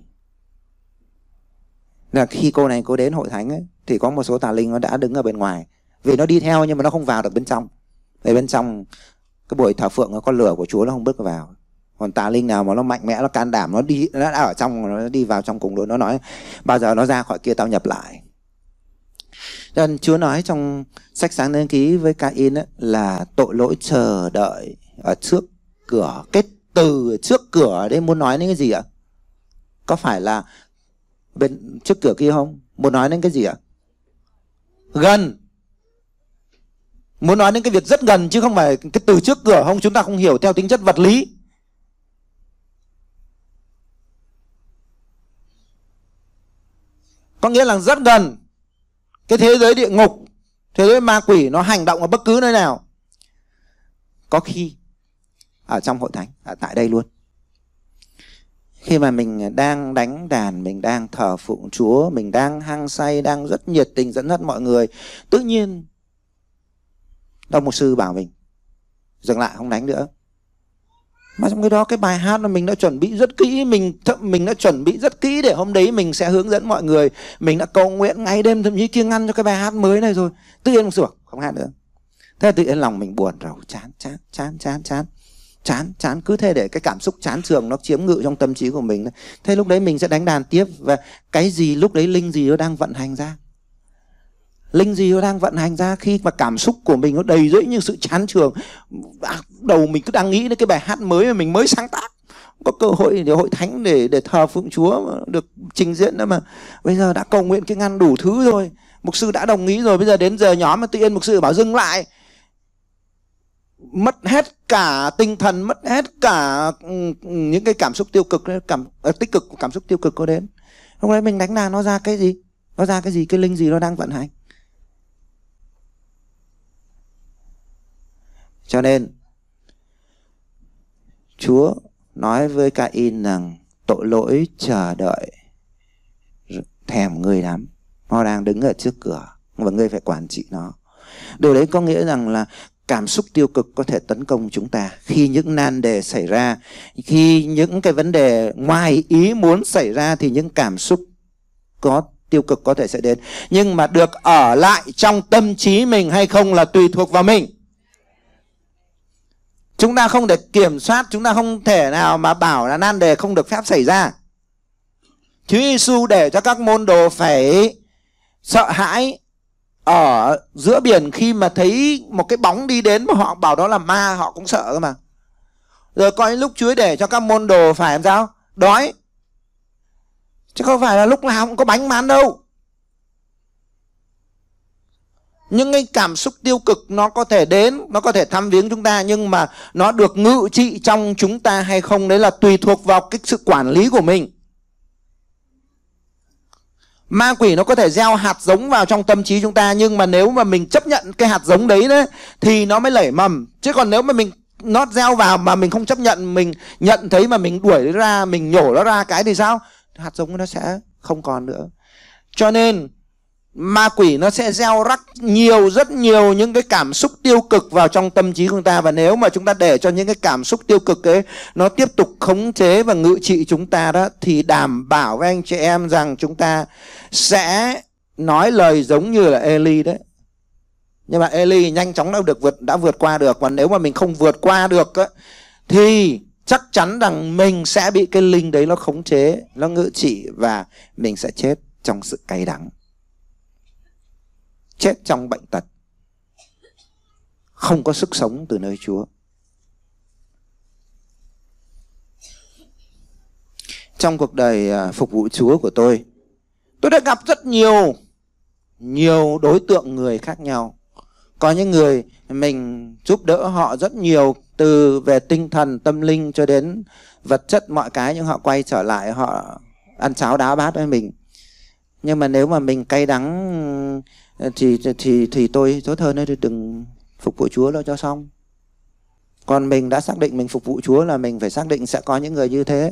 Là khi cô này cô đến hội thánh ấy, thì có một số tà linh nó đã đứng ở bên ngoài, vì nó đi theo nhưng mà nó không vào được bên trong. Vì bên trong cái buổi thờ phượng nó có lửa của Chúa, nó không bước vào. Còn tà linh nào mà nó mạnh mẽ, nó can đảm, nó đã ở trong, nó đi vào trong cùng luôn, nó nói bao giờ nó ra khỏi kia tao nhập lại. Nên Chúa nói trong sách Sáng Thế Ký với Ca-in là tội lỗi chờ đợi ở trước cửa. Cái từ trước cửa đấy muốn nói đến cái gì ạ? Có phải là bên trước cửa kia không? Muốn nói đến cái gì ạ? Gần. Muốn nói đến cái việc rất gần, chứ không phải cái từ trước cửa không, chúng ta không hiểu theo tính chất vật lý. Có nghĩa là rất gần. Cái thế giới địa ngục, thế giới ma quỷ nó hành động ở bất cứ nơi nào. Có khi ở trong hội thánh, ở tại đây luôn, khi mà mình đang đánh đàn, mình đang thờ phụng Chúa, mình đang hăng say, đang rất nhiệt tình dẫn dắt mọi người, tự nhiên ông mục sư bảo mình dừng lại, không đánh nữa. Mà trong cái đó cái bài hát là mình đã chuẩn bị rất kỹ, mình đã chuẩn bị rất kỹ để hôm đấy mình sẽ hướng dẫn mọi người. Mình đã cầu nguyện ngày đêm, thậm chí kiêng ăn cho cái bài hát mới này rồi. Tự nhiên mục sư bảo không hát nữa. Thế là tự nhiên lòng mình buồn rồi, chán, cứ thế để cái cảm xúc chán chường nó chiếm ngự trong tâm trí của mình. Thế lúc đấy mình sẽ đánh đàn tiếp, và cái gì lúc đấy linh gì nó đang vận hành ra. Linh gì nó đang vận hành ra khi mà cảm xúc của mình nó đầy rẫy như sự chán chường. Đầu mình cứ đang nghĩ đến cái bài hát mới mà mình mới sáng tác, có cơ hội để hội thánh để thờ phượng Chúa được trình diễn đó, mà bây giờ đã cầu nguyện cái ngăn đủ thứ rồi, mục sư đã đồng ý rồi, bây giờ đến giờ nhóm mà tự nhiên mục sư bảo dừng lại. Mất hết cả tinh thần, mất hết cả những cái cảm xúc tiêu cực, tích cực, cảm xúc tiêu cực có đến. Lúc đấy mình đánh đàn nó ra cái gì? Nó ra cái gì? Cái linh gì nó đang vận hành. Cho nên Chúa nói với Ca-in rằng tội lỗi chờ đợi thèm ngươi lắm, nó đang đứng ở trước cửa và ngươi phải quản trị nó. Điều đấy có nghĩa rằng là cảm xúc tiêu cực có thể tấn công chúng ta khi những nan đề xảy ra, khi những cái vấn đề ngoài ý muốn xảy ra, thì những cảm xúc tiêu cực có thể sẽ đến. Nhưng mà được ở lại trong tâm trí mình hay không là tùy thuộc vào mình. Chúng ta không thể kiểm soát, chúng ta không thể nào mà bảo là nan đề không được phép xảy ra. Chúa Giêsu để cho các môn đồ phải sợ hãi ở giữa biển khi mà thấy một cái bóng đi đến mà họ bảo đó là ma, họ cũng sợ cơ mà. Rồi có những lúc Chúa để cho các môn đồ phải làm sao? Đói. Chứ không phải là lúc nào cũng có bánh màn đâu. Những cái cảm xúc tiêu cực nó có thể đến, nó có thể thăm viếng chúng ta, nhưng mà nó được ngự trị trong chúng ta hay không, đấy là tùy thuộc vào cái sự quản lý của mình. Ma quỷ nó có thể gieo hạt giống vào trong tâm trí chúng ta, nhưng mà nếu mà mình chấp nhận cái hạt giống đấy thì nó mới nảy mầm. Chứ còn nếu mà nó gieo vào mà mình không chấp nhận, mình nhận thấy mà mình đuổi nó ra, mình nhổ nó ra cái thì sao? Hạt giống nó sẽ không còn nữa. Cho nên ma quỷ nó sẽ gieo rắc rất nhiều những cái cảm xúc tiêu cực vào trong tâm trí của chúng ta. Và nếu mà chúng ta để cho những cái cảm xúc tiêu cực ấy nó tiếp tục khống chế và ngự trị chúng ta đó, thì đảm bảo với anh chị em rằng chúng ta sẽ nói lời giống như là Eli đấy. Nhưng mà Eli nhanh chóng đã vượt qua được. Còn nếu mà mình không vượt qua được á, thì chắc chắn rằng mình sẽ bị cái linh đấy nó khống chế, nó ngự trị, và mình sẽ chết trong sự cay đắng, chết trong bệnh tật, không có sức sống từ nơi Chúa. Trong cuộc đời phục vụ Chúa của tôi đã gặp rất nhiều đối tượng người khác nhau. Có những người mình giúp đỡ họ rất nhiều từ về tinh thần, tâm linh cho đến vật chất mọi cái, nhưng họ quay trở lại họ ăn cháo đá bát với mình. Nhưng mà nếu mà mình cay đắng thì tôi tốt hơn thì đừng phục vụ Chúa đâu cho xong. Còn mình đã xác định mình phục vụ Chúa là mình phải xác định sẽ có những người như thế.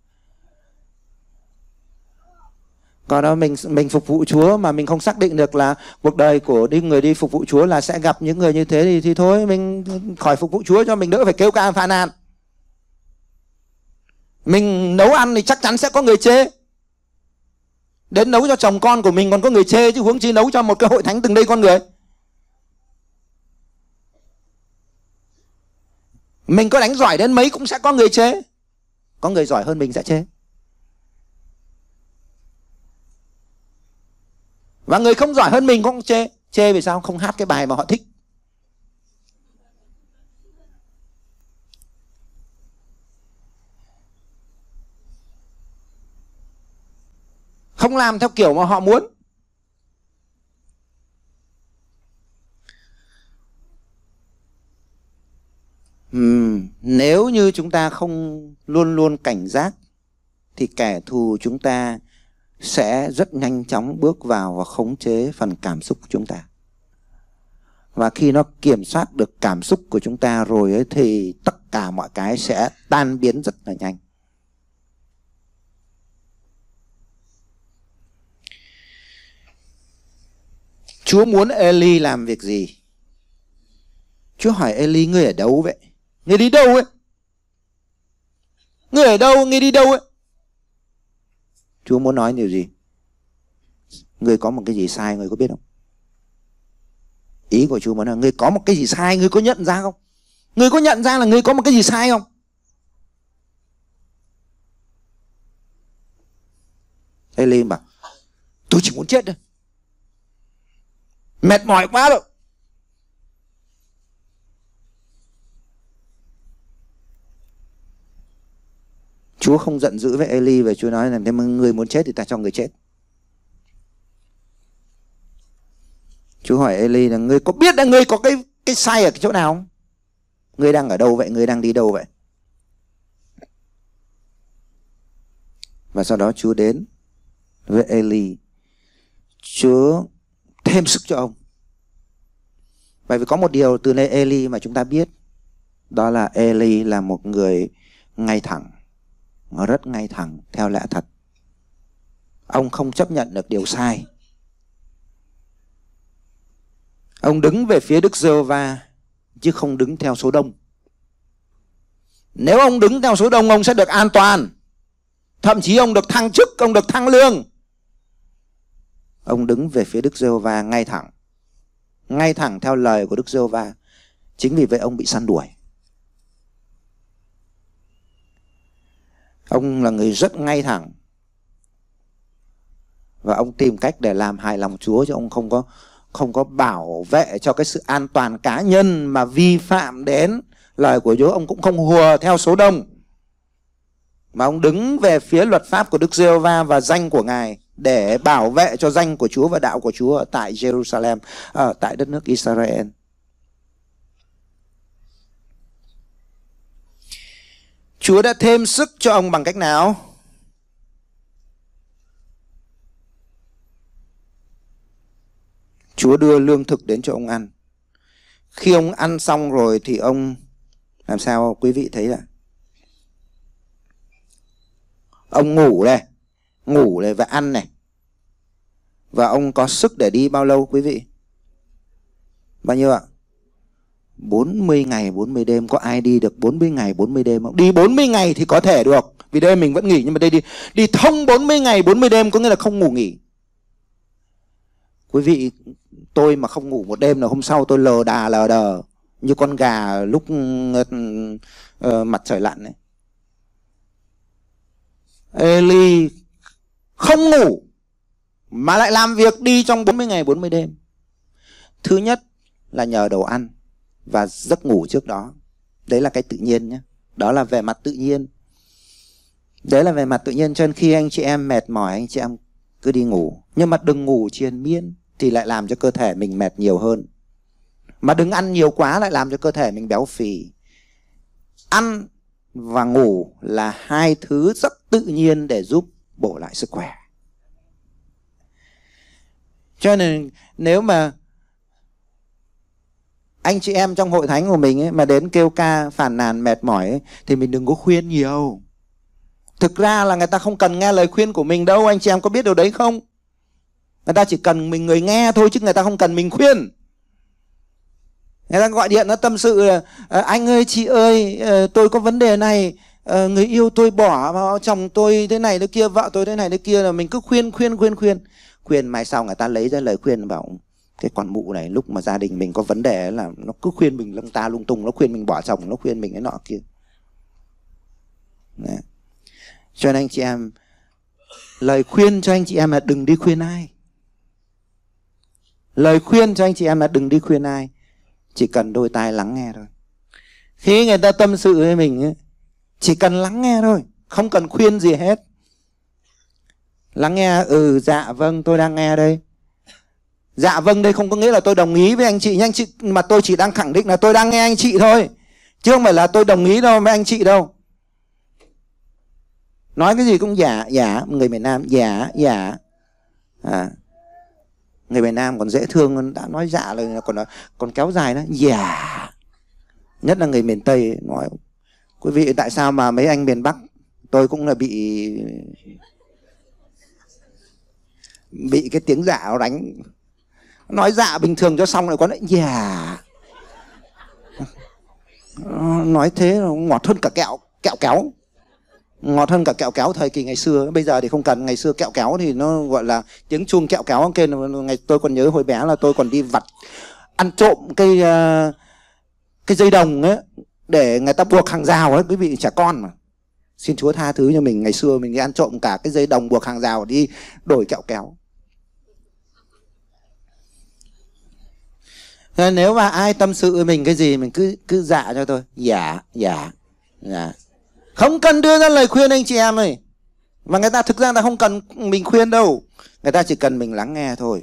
Còn đó mình phục vụ Chúa mà mình không xác định được là cuộc đời của người đi phục vụ Chúa là sẽ gặp những người như thế thì thôi mình khỏi phục vụ Chúa cho mình đỡ phải kêu ca phàn nàn. Mình nấu ăn thì chắc chắn sẽ có người chê. Đến nấu cho chồng con của mình còn có người chê, chứ huống chi nấu cho một cái hội thánh từng đây con người. Mình có đánh giỏi đến mấy cũng sẽ có người chê. Có người giỏi hơn mình sẽ chê. Và người không giỏi hơn mình cũng chê. Chê vì sao? Không hát cái bài mà họ thích. Không làm theo kiểu mà họ muốn. Nếu như chúng ta không luôn luôn cảnh giác thì kẻ thù chúng ta sẽ rất nhanh chóng bước vào và khống chế phần cảm xúc của chúng ta. Và khi nó kiểm soát được cảm xúc của chúng ta rồi ấy, thì tất cả mọi cái sẽ tan biến rất là nhanh. Chúa muốn Eli làm việc gì? Chúa hỏi Eli, ngươi ở đâu vậy? Ngươi đi đâu ấy? Ngươi ở đâu? Ngươi đi đâu ấy? Chúa muốn nói điều gì? Ngươi có một cái gì sai, ngươi có biết không? Ý của Chúa muốn là ngươi có một cái gì sai, ngươi có nhận ra không? Ngươi có nhận ra là ngươi có một cái gì sai không? Eli bảo, tôi chỉ muốn chết thôi. Mệt mỏi quá rồi. Chúa không giận dữ với Eli và Chúa nói là nếu người muốn chết thì ta cho người chết. Chúa hỏi Eli là ngươi có biết là ngươi có cái sai ở cái chỗ nào không? Ngươi đang ở đâu vậy? Ngươi đang đi đâu vậy? Và sau đó Chúa đến với Eli. Chúa thêm sức cho ông. Bởi vì có một điều từ nơi Eli mà chúng ta biết. Đó là Eli là một người ngay thẳng. Rất ngay thẳng theo lẽ thật. Ông không chấp nhận được điều sai. Ông đứng về phía Đức Giê-hô-va chứ không đứng theo số đông. Nếu ông đứng theo số đông, ông sẽ được an toàn. Thậm chí ông được thăng chức, ông được thăng lương. Ông đứng về phía Đức Giê-hô-va ngay thẳng. Ngay thẳng theo lời của Đức Giê-hô-va. Chính vì vậy ông bị săn đuổi. Ông là người rất ngay thẳng. Và ông tìm cách để làm hài lòng Chúa, chứ ông không có bảo vệ cho cái sự an toàn cá nhân mà vi phạm đến lời của Chúa. Ông cũng không hùa theo số đông, mà ông đứng về phía luật pháp của Đức Giê-hô-va và danh của Ngài để bảo vệ cho danh của Chúa và đạo của Chúa ở tại Jerusalem, ở tại đất nước Israel. Chúa đã thêm sức cho ông bằng cách nào? Chúa đưa lương thực đến cho ông ăn. Khi ông ăn xong rồi thì ông làm sao quý vị thấy là ông ngủ này và ăn này. Và ông có sức để đi bao lâu quý vị? Bao nhiêu ạ? 40 ngày 40 đêm. Có ai đi được 40 ngày 40 đêm không? Đi 40 ngày thì có thể được, vì đây mình vẫn nghỉ. Nhưng mà đây đi thông 40 ngày 40 đêm có nghĩa là không ngủ nghỉ. Quý vị, tôi mà không ngủ một đêm là hôm sau tôi lờ đờ như con gà lúc mặt trời lặn ấy. Eli không ngủ mà lại làm việc đi trong 40 ngày 40 đêm. Thứ nhất là nhờ đồ ăn và giấc ngủ trước đó. Đấy là cái tự nhiên nhé. Đó là về mặt tự nhiên. Đấy là về mặt tự nhiên. Cho nên khi anh chị em mệt mỏi, anh chị em cứ đi ngủ. Nhưng mà đừng ngủ triền miên thì lại làm cho cơ thể mình mệt nhiều hơn. Mà đừng ăn nhiều quá lại làm cho cơ thể mình béo phì. ăn và ngủ là hai thứ rất tự nhiên để giúp bổ lại sức khỏe. Cho nên nếu mà anh chị em trong hội thánh của mình ấy, mà đến kêu ca phàn nàn mệt mỏi ấy, thì mình đừng có khuyên nhiều. Thực ra là người ta không cần nghe lời khuyên của mình đâu, anh chị em có biết điều đấy không? Người ta chỉ cần mình người nghe thôi, chứ người ta không cần mình khuyên. Người ta gọi điện nó tâm sự là anh ơi chị ơi, tôi có vấn đề này, người yêu tôi bỏ, chồng tôi thế này thế kia, vợ tôi thế này thế kia, là mình cứ khuyên mai sau người ta lấy ra lời khuyên bảo cái con mụ này lúc mà gia đình mình có vấn đề là nó cứ khuyên mình lung ta lung tung, nó khuyên mình bỏ chồng, nó khuyên mình cái nọ kia. Đấy. Cho nên anh chị em, lời khuyên cho anh chị em là đừng đi khuyên ai. Lời khuyên cho anh chị em là đừng đi khuyên ai, chỉ cần đôi tai lắng nghe thôi. Khi người ta tâm sự với mình ấy, chỉ cần lắng nghe thôi, không cần khuyên gì hết. Lắng nghe, dạ vâng tôi đang nghe đây. Dạ vâng đây không có nghĩa là tôi đồng ý với anh chị nha anh chị, mà tôi chỉ đang khẳng định là tôi đang nghe anh chị thôi, chứ không phải là tôi đồng ý đâu với anh chị đâu. Nói cái gì cũng dạ, người miền Nam dạ. Người miền Nam còn dễ thương, đã nói dạ là còn kéo dài đó, dạ. Nhất là người miền Tây nói. Quý vị tại sao mà mấy anh miền Bắc, tôi cũng là bị cái tiếng dạ đánh. Nói dạ bình thường cho xong lại có lại dạ. Nói thế nó ngọt hơn cả kẹo kéo. Ngọt hơn cả kẹo kéo thời kỳ ngày xưa. Bây giờ thì không cần, ngày xưa kẹo kéo thì nó gọi là tiếng chuông kẹo kéo kia. Ngày tôi còn nhớ hồi bé là tôi còn đi vặt ăn trộm cái dây đồng ấy để người ta buộc hàng rào ấy, quý vị, trẻ con mà. Xin Chúa tha thứ cho mình, ngày xưa mình đi ăn trộm cả cái dây đồng buộc hàng rào đi đổi kẹo kéo. Nên nếu mà ai tâm sự với mình cái gì mình cứ dạ cho tôi, dạ. Không cần đưa ra lời khuyên anh chị em ơi. Và người ta thực ra là không cần mình khuyên đâu, người ta chỉ cần mình lắng nghe thôi.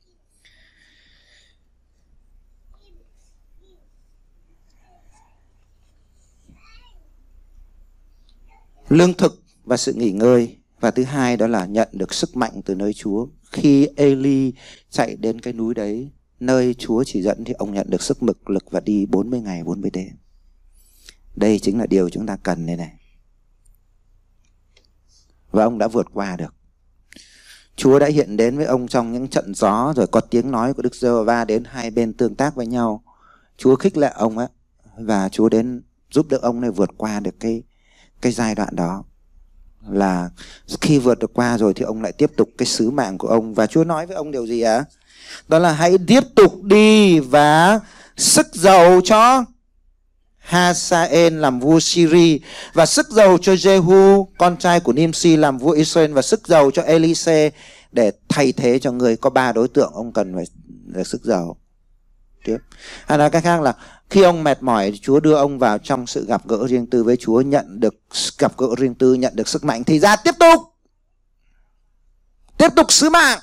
Lương thực và sự nghỉ ngơi. Và thứ hai đó là nhận được sức mạnh từ nơi Chúa. Khi Eli chạy đến cái núi đấy, nơi Chúa chỉ dẫn, thì ông nhận được sức lực và đi 40 ngày 40 đêm. Đây chính là điều chúng ta cần đây này. Và ông đã vượt qua được. Chúa đã hiện đến với ông trong những trận gió, rồi có tiếng nói của Đức Giê-hô-va đến, hai bên tương tác với nhau. Chúa khích lệ ông á, và Chúa đến giúp đỡ ông này vượt qua được cái giai đoạn đó. Là khi vượt được qua rồi thì ông lại tiếp tục cái sứ mạng của ông. Và Chúa nói với ông điều gì ạ? Đó là hãy tiếp tục đi và sức dầu cho Hazael làm vua Syria, và sức dầu cho Jehu con trai của Nimsi làm vua Israel, và sức dầu cho Elise để thay thế cho người. Có 3 đối tượng ông cần phải được sức dầu. Tiếp. Hay nói cách khác là khi ông mệt mỏi, Chúa đưa ông vào trong sự gặp gỡ riêng tư với Chúa, nhận được gặp gỡ riêng tư, nhận được sức mạnh, thì ra tiếp tục sứ mạng.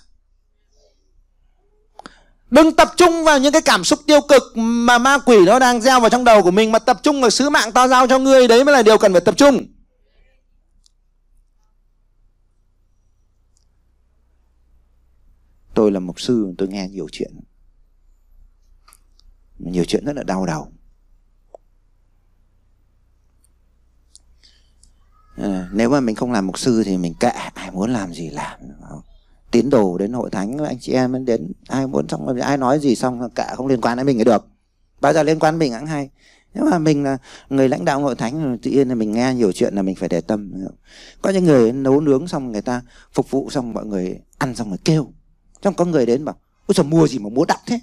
Đừng tập trung vào những cái cảm xúc tiêu cực mà ma quỷ nó đang gieo vào trong đầu của mình, mà tập trung vào sứ mạng tao giao cho ngươi. Đấy mới là điều cần phải tập trung. Tôi là mục sư, tôi nghe nhiều chuyện rất là đau đầu. Nếu mà mình không làm mục sư thì mình kệ, ai muốn làm gì làm. Tín đồ đến hội thánh, anh chị em đến, ai muốn xong rồi ai nói gì xong kệ, không liên quan đến mình thì được. Bao giờ liên quan đến mình cũng hay. Nhưng mà mình là người lãnh đạo hội thánh, tự nhiên là mình nghe nhiều chuyện là mình phải để tâm. Có những người nấu nướng xong, người ta phục vụ xong, mọi người ăn xong rồi kêu. Trong có người đến bảo, ôi trời, mua gì mà mua đắt thế.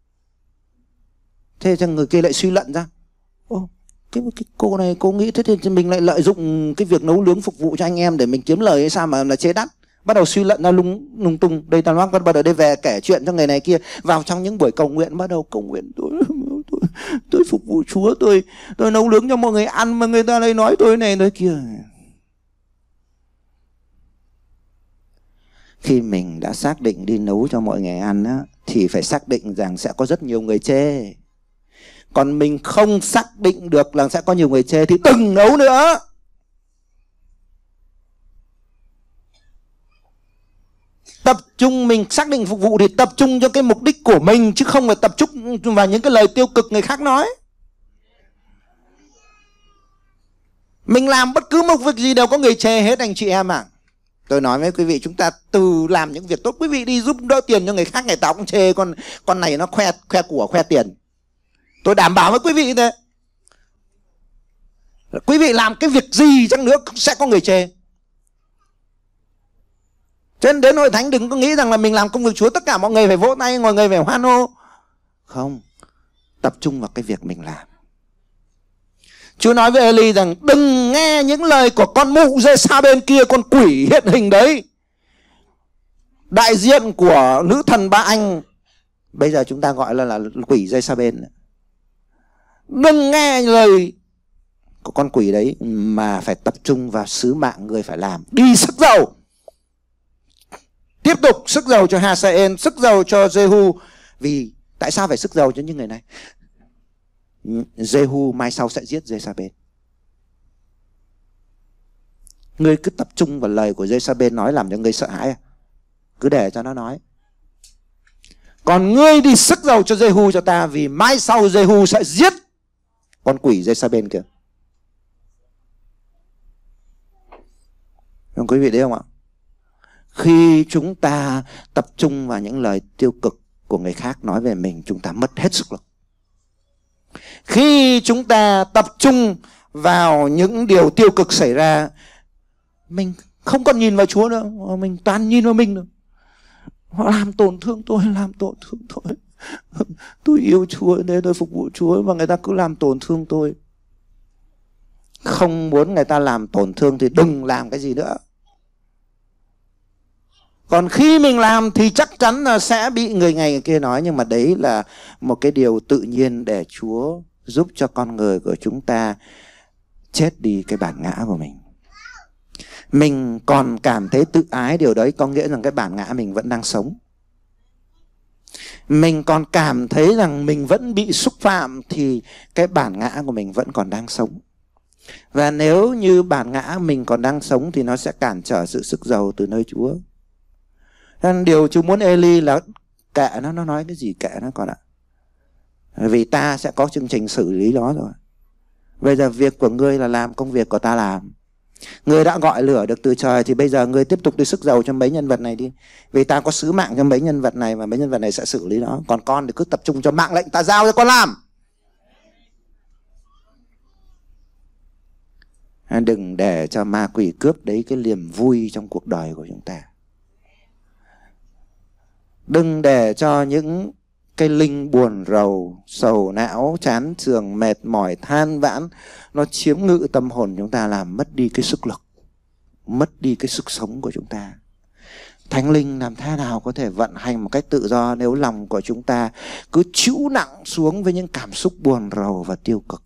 Thế cho người kia lại suy luận ra, cái cô này cô nghĩ thế thì mình lại lợi dụng cái việc nấu nướng phục vụ cho anh em để mình kiếm lời hay sao mà là chế đắt. Bắt đầu suy luận ra lung tung. Đây ta nói bắt đầu đây về kể chuyện cho người này kia. Vào trong những buổi cầu nguyện, bắt đầu cầu nguyện, tôi phục vụ Chúa, tôi nấu nướng cho mọi người ăn, mà người ta lại nói tôi này nói kia. Khi mình đã xác định đi nấu cho mọi người ăn á, thì phải xác định rằng sẽ có rất nhiều người chê. Còn mình không xác định được là sẽ có nhiều người chê thì đừng nấu nữa. Tập trung, mình xác định phục vụ thì tập trung cho cái mục đích của mình, chứ không phải tập trung vào những cái lời tiêu cực người khác nói. Mình làm bất cứ một việc gì đều có người chê hết anh chị em ạ. Tôi nói với quý vị, chúng ta từ làm những việc tốt. Quý vị đi giúp đỡ tiền cho người khác, người ta cũng chê con này nó khoe của khoe tiền. Tôi đảm bảo với quý vị thế. Quý vị làm cái việc gì chăng nữa cũng sẽ có người chê. Cho nên đến hội thánh đừng có nghĩ rằng là mình làm công việc Chúa tất cả mọi người phải vỗ tay, mọi người phải hoan hô. Không, tập trung vào cái việc mình làm. Chúa nói với Eli rằng đừng nghe những lời của con mụ Giê-sa bên kia, con quỷ hiện hình đấy, đại diện của nữ thần Ba Anh. Bây giờ chúng ta gọi là quỷ Giê-sa bên. Đừng nghe lời của con quỷ đấy, mà phải tập trung vào sứ mạng người phải làm. Đi sức dầu, tiếp tục sức dầu cho Hazael, sức dầu cho Jehu. Vì tại sao phải sức dầu cho những người này? Jehu mai sau sẽ giết Giê-sa-bên. Ngươi cứ tập trung vào lời của Giê-sa-bên nói làm cho ngươi sợ hãi à? Cứ để cho nó nói. Còn ngươi đi sức dầu cho Jehu cho ta, vì mai sau Jehu sẽ giết con quỷ Giê-sa-bên kìa. Không, quý vị thấy không ạ? Khi chúng ta tập trung vào những lời tiêu cực của người khác nói về mình, chúng ta mất hết sức lực. Khi chúng ta tập trung vào những điều tiêu cực xảy ra, mình không còn nhìn vào Chúa nữa, mình toàn nhìn vào mình nữa. Họ làm tổn thương tôi, làm tổn thương tôi. Tôi yêu Chúa nên tôi phục vụ Chúa mà người ta cứ làm tổn thương tôi. Không muốn người ta làm tổn thương thì đừng làm cái gì nữa. Còn khi mình làm thì chắc chắn là sẽ bị người này người kia nói. Nhưng mà đấy là một cái điều tự nhiên để Chúa giúp cho con người của chúng ta chết đi cái bản ngã của mình. Mình còn cảm thấy tự ái, điều đấy có nghĩa rằng cái bản ngã mình vẫn đang sống. Mình còn cảm thấy rằng mình vẫn bị xúc phạm thì cái bản ngã của mình vẫn còn đang sống. Và nếu như bản ngã mình còn đang sống thì nó sẽ cản trở sự sức giàu từ nơi Chúa. Nên điều Chúa muốn Eli là kệ nó nói cái gì kệ nó con ạ. Vì ta sẽ có chương trình xử lý nó rồi. Bây giờ việc của ngươi là làm công việc của ta làm. Ngươi đã gọi lửa được từ trời thì bây giờ ngươi tiếp tục đi sức giàu cho mấy nhân vật này đi. Vì ta có sứ mạng cho mấy nhân vật này và mấy nhân vật này sẽ xử lý nó. Còn con thì cứ tập trung cho mạng lệnh ta giao cho con làm. Đừng để cho ma quỷ cướp đấy cái niềm vui trong cuộc đời của chúng ta. Đừng để cho những cái linh buồn rầu, sầu não, chán chường, mệt mỏi, than vãn nó chiếm ngự tâm hồn chúng ta, làm mất đi cái sức lực, mất đi cái sức sống của chúng ta. Thánh linh làm thế nào có thể vận hành một cách tự do nếu lòng của chúng ta cứ trĩu nặng xuống với những cảm xúc buồn rầu và tiêu cực.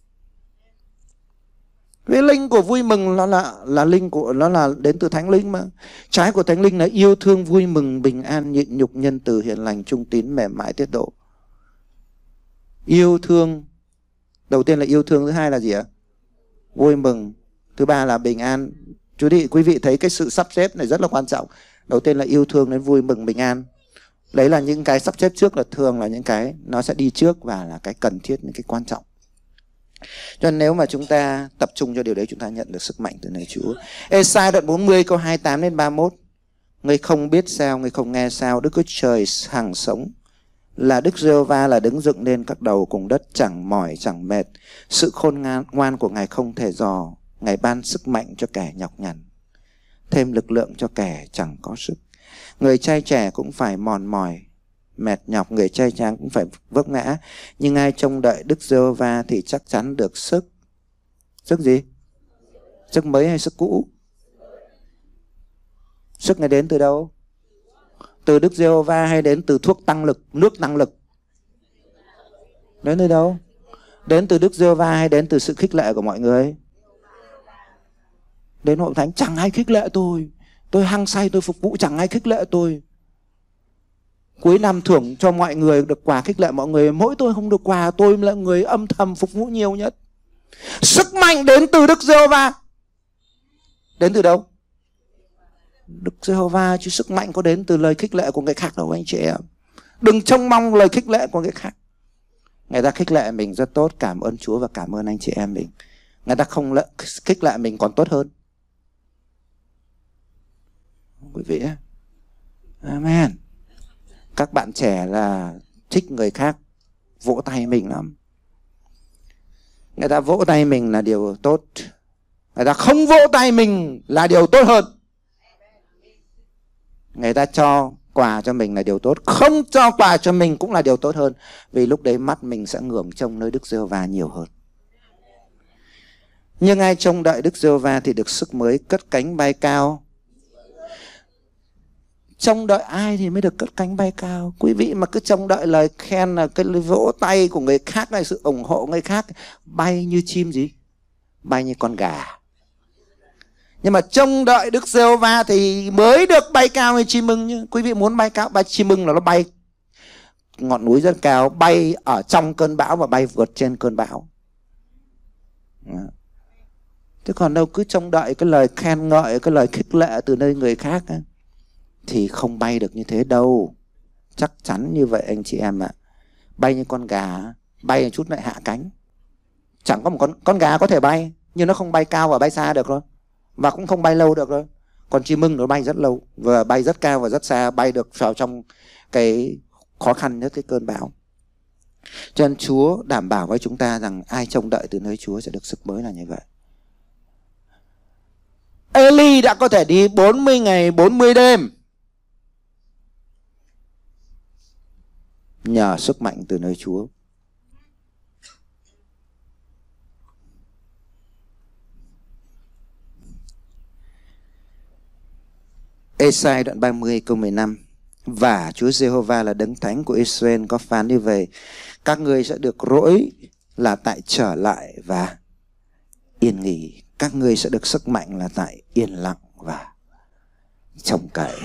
Cái linh của vui mừng nó là linh của nó là đến từ thánh linh mà. Trái của thánh linh là yêu thương, vui mừng, bình an, nhịn nhục, nhân từ, hiền lành, trung tín, mềm mại, tiết độ. Yêu thương, đầu tiên là yêu thương, thứ hai là gì ạ? Vui mừng, thứ ba là bình an. Quý vị thấy cái sự sắp xếp này rất là quan trọng. Đầu tiên là yêu thương, đến vui mừng, bình an. Đấy là những cái sắp xếp trước, là thường là những cái nó sẽ đi trước và là cái cần thiết, những cái quan trọng. Cho nên nếu mà chúng ta tập trung cho điều đấy, chúng ta nhận được sức mạnh từ nơi Chúa. Ê-sai đoạn 40 câu 28 đến 31. Ngươi không biết sao, ngươi không nghe sao, Đức Chúa Trời hằng sống là Đức Giê-hô-va, là đứng dựng nên các đầu cùng đất, chẳng mỏi chẳng mệt. Sự khôn ngoan của Ngài không thể dò. Ngài ban sức mạnh cho kẻ nhọc nhằn, thêm lực lượng cho kẻ chẳng có sức. Người trai trẻ cũng phải mòn mỏi mệt nhọc, người trai tráng cũng phải vấp ngã. Nhưng ai trông đợi Đức Giê-hô-va thì chắc chắn được sức. Sức gì? Sức mới hay sức cũ? Sức này đến từ đâu? Từ Đức Giê-hô-va hay đến từ thuốc tăng lực, nước tăng lực? Đến từ đâu? Đến từ Đức Giê-hô-va hay đến từ sự khích lệ của mọi người? Đến hội thánh chẳng ai khích lệ tôi hăng say, tôi phục vụ chẳng ai khích lệ tôi. Cuối năm thưởng cho mọi người được quà khích lệ mọi người. Mỗi tôi không được quà, tôi là người âm thầm phục vụ nhiều nhất. Sức mạnh đến từ Đức Giê-hô-va. Đến từ đâu? Đức Giê-hô-va, chứ sức mạnh có đến từ lời khích lệ của người khác đâu anh chị em. Đừng trông mong lời khích lệ của người khác. Người ta khích lệ mình rất tốt, cảm ơn Chúa và cảm ơn anh chị em mình. Người ta không khích lệ mình còn tốt hơn. Quý vị ấy. Amen. Các bạn trẻ là thích người khác vỗ tay mình lắm. Người ta vỗ tay mình là điều tốt. Người ta không vỗ tay mình là điều tốt hơn. Người ta cho quà cho mình là điều tốt, không cho quà cho mình cũng là điều tốt hơn. Vì lúc đấy mắt mình sẽ ngưỡng trông nơi Đức Giê-hô-va nhiều hơn. Nhưng ai trông đợi Đức Giê-hô-va thì được sức mới, cất cánh bay cao. Trông đợi ai thì mới được cất cánh bay cao? Quý vị mà cứ trông đợi lời khen, là cái vỗ tay của người khác hay sự ủng hộ người khác, bay như chim gì? Bay như con gà. Nhưng mà trông đợi Đức Giê-hô-va thì mới được bay cao như chim ưng nhé. Quý vị muốn bay cao, bay chim ưng là nó bay ngọn núi rất cao, bay ở trong cơn bão và bay vượt trên cơn bão. Thế còn đâu cứ trông đợi cái lời khen ngợi, cái lời khích lệ từ nơi người khác ấy, thì không bay được như thế đâu. Chắc chắn như vậy anh chị em ạ. Bay như con gà, bay một chút lại hạ cánh. Chẳng có một con gà có thể bay, nhưng nó không bay cao và bay xa được rồi, và cũng không bay lâu được rồi. Còn chim ưng nó bay rất lâu, và bay rất cao và rất xa, bay được vào trong cái khó khăn nhất, cái cơn bão. Cho nên Chúa đảm bảo với chúng ta rằng ai trông đợi từ nơi Chúa sẽ được sức mới là như vậy. Eli đã có thể đi 40 ngày 40 đêm nhờ sức mạnh từ nơi Chúa. Ê-sai đoạn 30 câu 15. Và Chúa Giê-hô-va là đấng thánh của Israel có phán như vậy: các ngươi sẽ được rỗi là tại trở lại và yên nghỉ. Các ngươi sẽ được sức mạnh là tại yên lặng và trông cậy.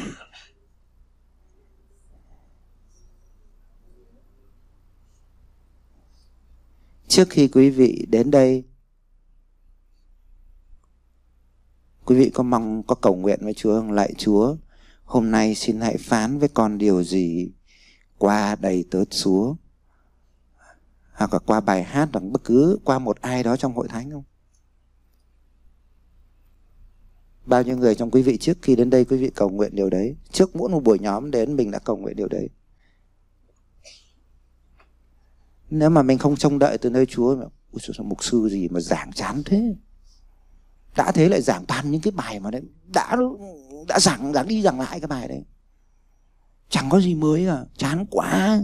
Trước khi quý vị đến đây, quý vị có cầu nguyện với Chúa không? Lạy Chúa, hôm nay xin hãy phán với con điều gì qua đầy tớ Chúa, hoặc là qua bài hát, hoặc bất cứ qua một ai đó trong hội thánh không? Bao nhiêu người trong quý vị trước khi đến đây quý vị cầu nguyện điều đấy? Trước mỗi một buổi nhóm đến mình đã cầu nguyện điều đấy. Nếu mà mình không trông đợi từ nơi Chúa, mục sư gì mà giảng chán thế, đã thế lại giảng toàn những cái bài mà đấy đã giảng đi giảng lại cái bài đấy, chẳng có gì mới à, chán quá.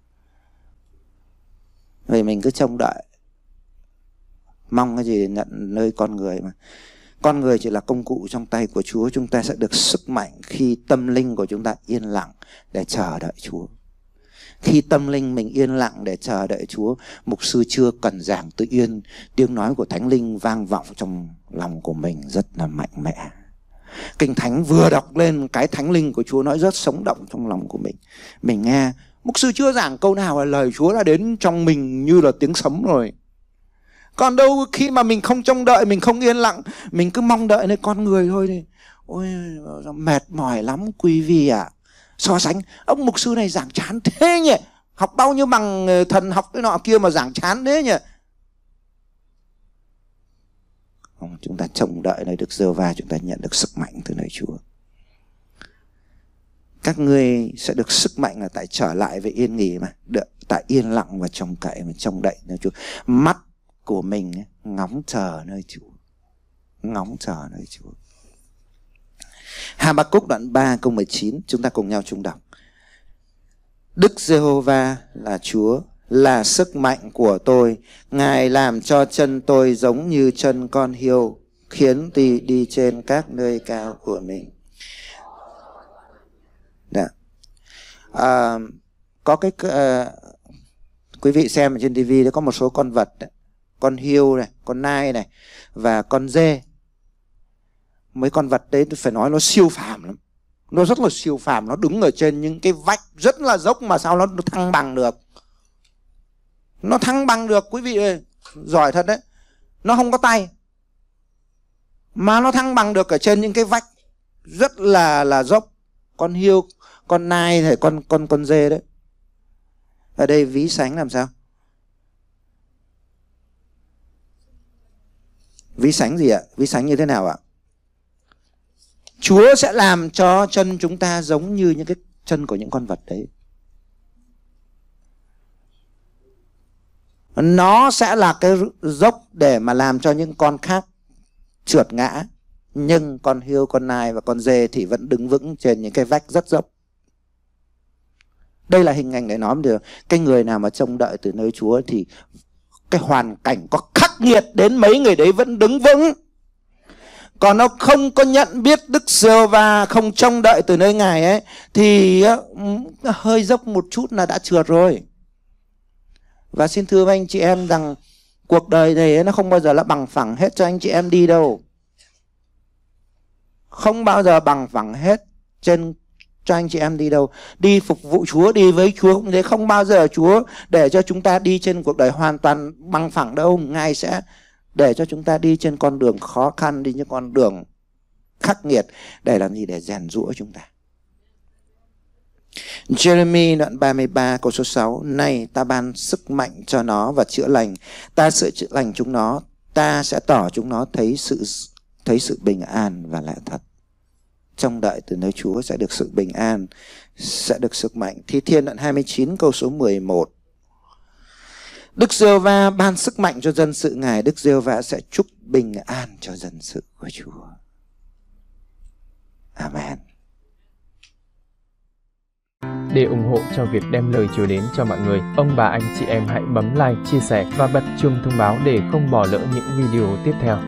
Vậy mình cứ trông đợi, mong cái gì để nhận nơi con người mà. Con người chỉ là công cụ trong tay của Chúa. Chúng ta sẽ được sức mạnh khi tâm linh của chúng ta yên lặng để chờ đợi Chúa. Khi tâm linh mình yên lặng để chờ đợi Chúa, mục sư chưa cần giảng tự yên, tiếng nói của Thánh Linh vang vọng trong lòng của mình rất là mạnh mẽ. Kinh Thánh vừa đọc lên, cái Thánh Linh của Chúa nói rất sống động trong lòng của mình. Mình nghe, mục sư chưa giảng câu nào là lời Chúa đã đến trong mình như là tiếng sấm rồi. Còn đâu khi mà mình không trông đợi, mình không yên lặng, mình cứ mong đợi nơi con người thôi thì ôi mệt mỏi lắm quý vị ạ. So sánh ông mục sư này giảng chán thế nhỉ, học bao nhiêu bằng thần học cái nọ kia mà giảng chán thế nhỉ. Không, chúng ta trông đợi nơi Đức Giê-hô-va, chúng ta nhận được sức mạnh từ nơi Chúa. Các ngươi sẽ được sức mạnh là tại trở lại với yên nghỉ mà, được tại yên lặng và trông cậy và trông đậy nơi Chúa. Mắt của mình ngóng chờ nơi Chúa, ngóng chờ nơi Chúa. Ha-ba-cúc đoạn 3 câu 19, chúng ta cùng nhau chung đọc. Đức Giê-hô-va là Chúa, là sức mạnh của tôi. Ngài làm cho chân tôi giống như chân con hiêu, khiến tôi đi trên các nơi cao của mình. Đã. Có cái quý vị xem trên TV đó, có một số con vật đấy. Con hiêu này, con nai này và con dê. Mấy con vật đấy phải nói nó siêu phàm lắm. Nó rất là siêu phàm, nó đứng ở trên những cái vách rất là dốc mà sao nó thăng bằng được. Nó thăng bằng được quý vị ơi, giỏi thật đấy. Nó không có tay mà nó thăng bằng được ở trên những cái vách rất là dốc. Con hươu, con nai hay con dê đấy. Ở đây ví sánh làm sao? Ví sánh gì ạ? Ví sánh như thế nào ạ? Chúa sẽ làm cho chân chúng ta giống như những cái chân của những con vật đấy. Nó sẽ là cái dốc để mà làm cho những con khác trượt ngã. Nhưng con hươu, con nai và con dê thì vẫn đứng vững trên những cái vách rất dốc. Đây là hình ảnh để nói được cái người nào mà trông đợi từ nơi Chúa thì cái hoàn cảnh có khắc nghiệt đến mấy người đấy vẫn đứng vững. Còn nó không có nhận biết Đức Giê-hô-va, không trông đợi từ nơi Ngài ấy, thì hơi dốc một chút là đã trượt rồi. Và xin thưa với anh chị em rằng cuộc đời này nó không bao giờ là bằng phẳng hết cho anh chị em đi đâu. Không bao giờ bằng phẳng hết trên cho anh chị em đi đâu. Đi phục vụ Chúa, đi với Chúa cũng thế. Không bao giờ Chúa để cho chúng ta đi trên cuộc đời hoàn toàn bằng phẳng đâu. Ngài sẽ để cho chúng ta đi trên con đường khó khăn, đi trên con đường khắc nghiệt. Để làm gì? Để rèn giũa chúng ta. Jeremy đoạn 33 câu số 6. Này ta ban sức mạnh cho nó và chữa lành. Ta sẽ chữa lành chúng nó. Ta sẽ tỏ chúng nó thấy sự bình an và lẽ thật. Trông đợi từ nơi Chúa sẽ được sự bình an, sẽ được sức mạnh. Thi Thiên đoạn 29 câu số 11. Đức Giê-hô-va ban sức mạnh cho dân sự Ngài. Đức Giê-hô-va sẽ chúc bình an cho dân sự của Chúa. Amen.
Để ủng hộ cho việc đem lời Chúa đến cho mọi người, ông bà anh chị em hãy bấm like, chia sẻ và bật chuông thông báo để không bỏ lỡ những video tiếp theo.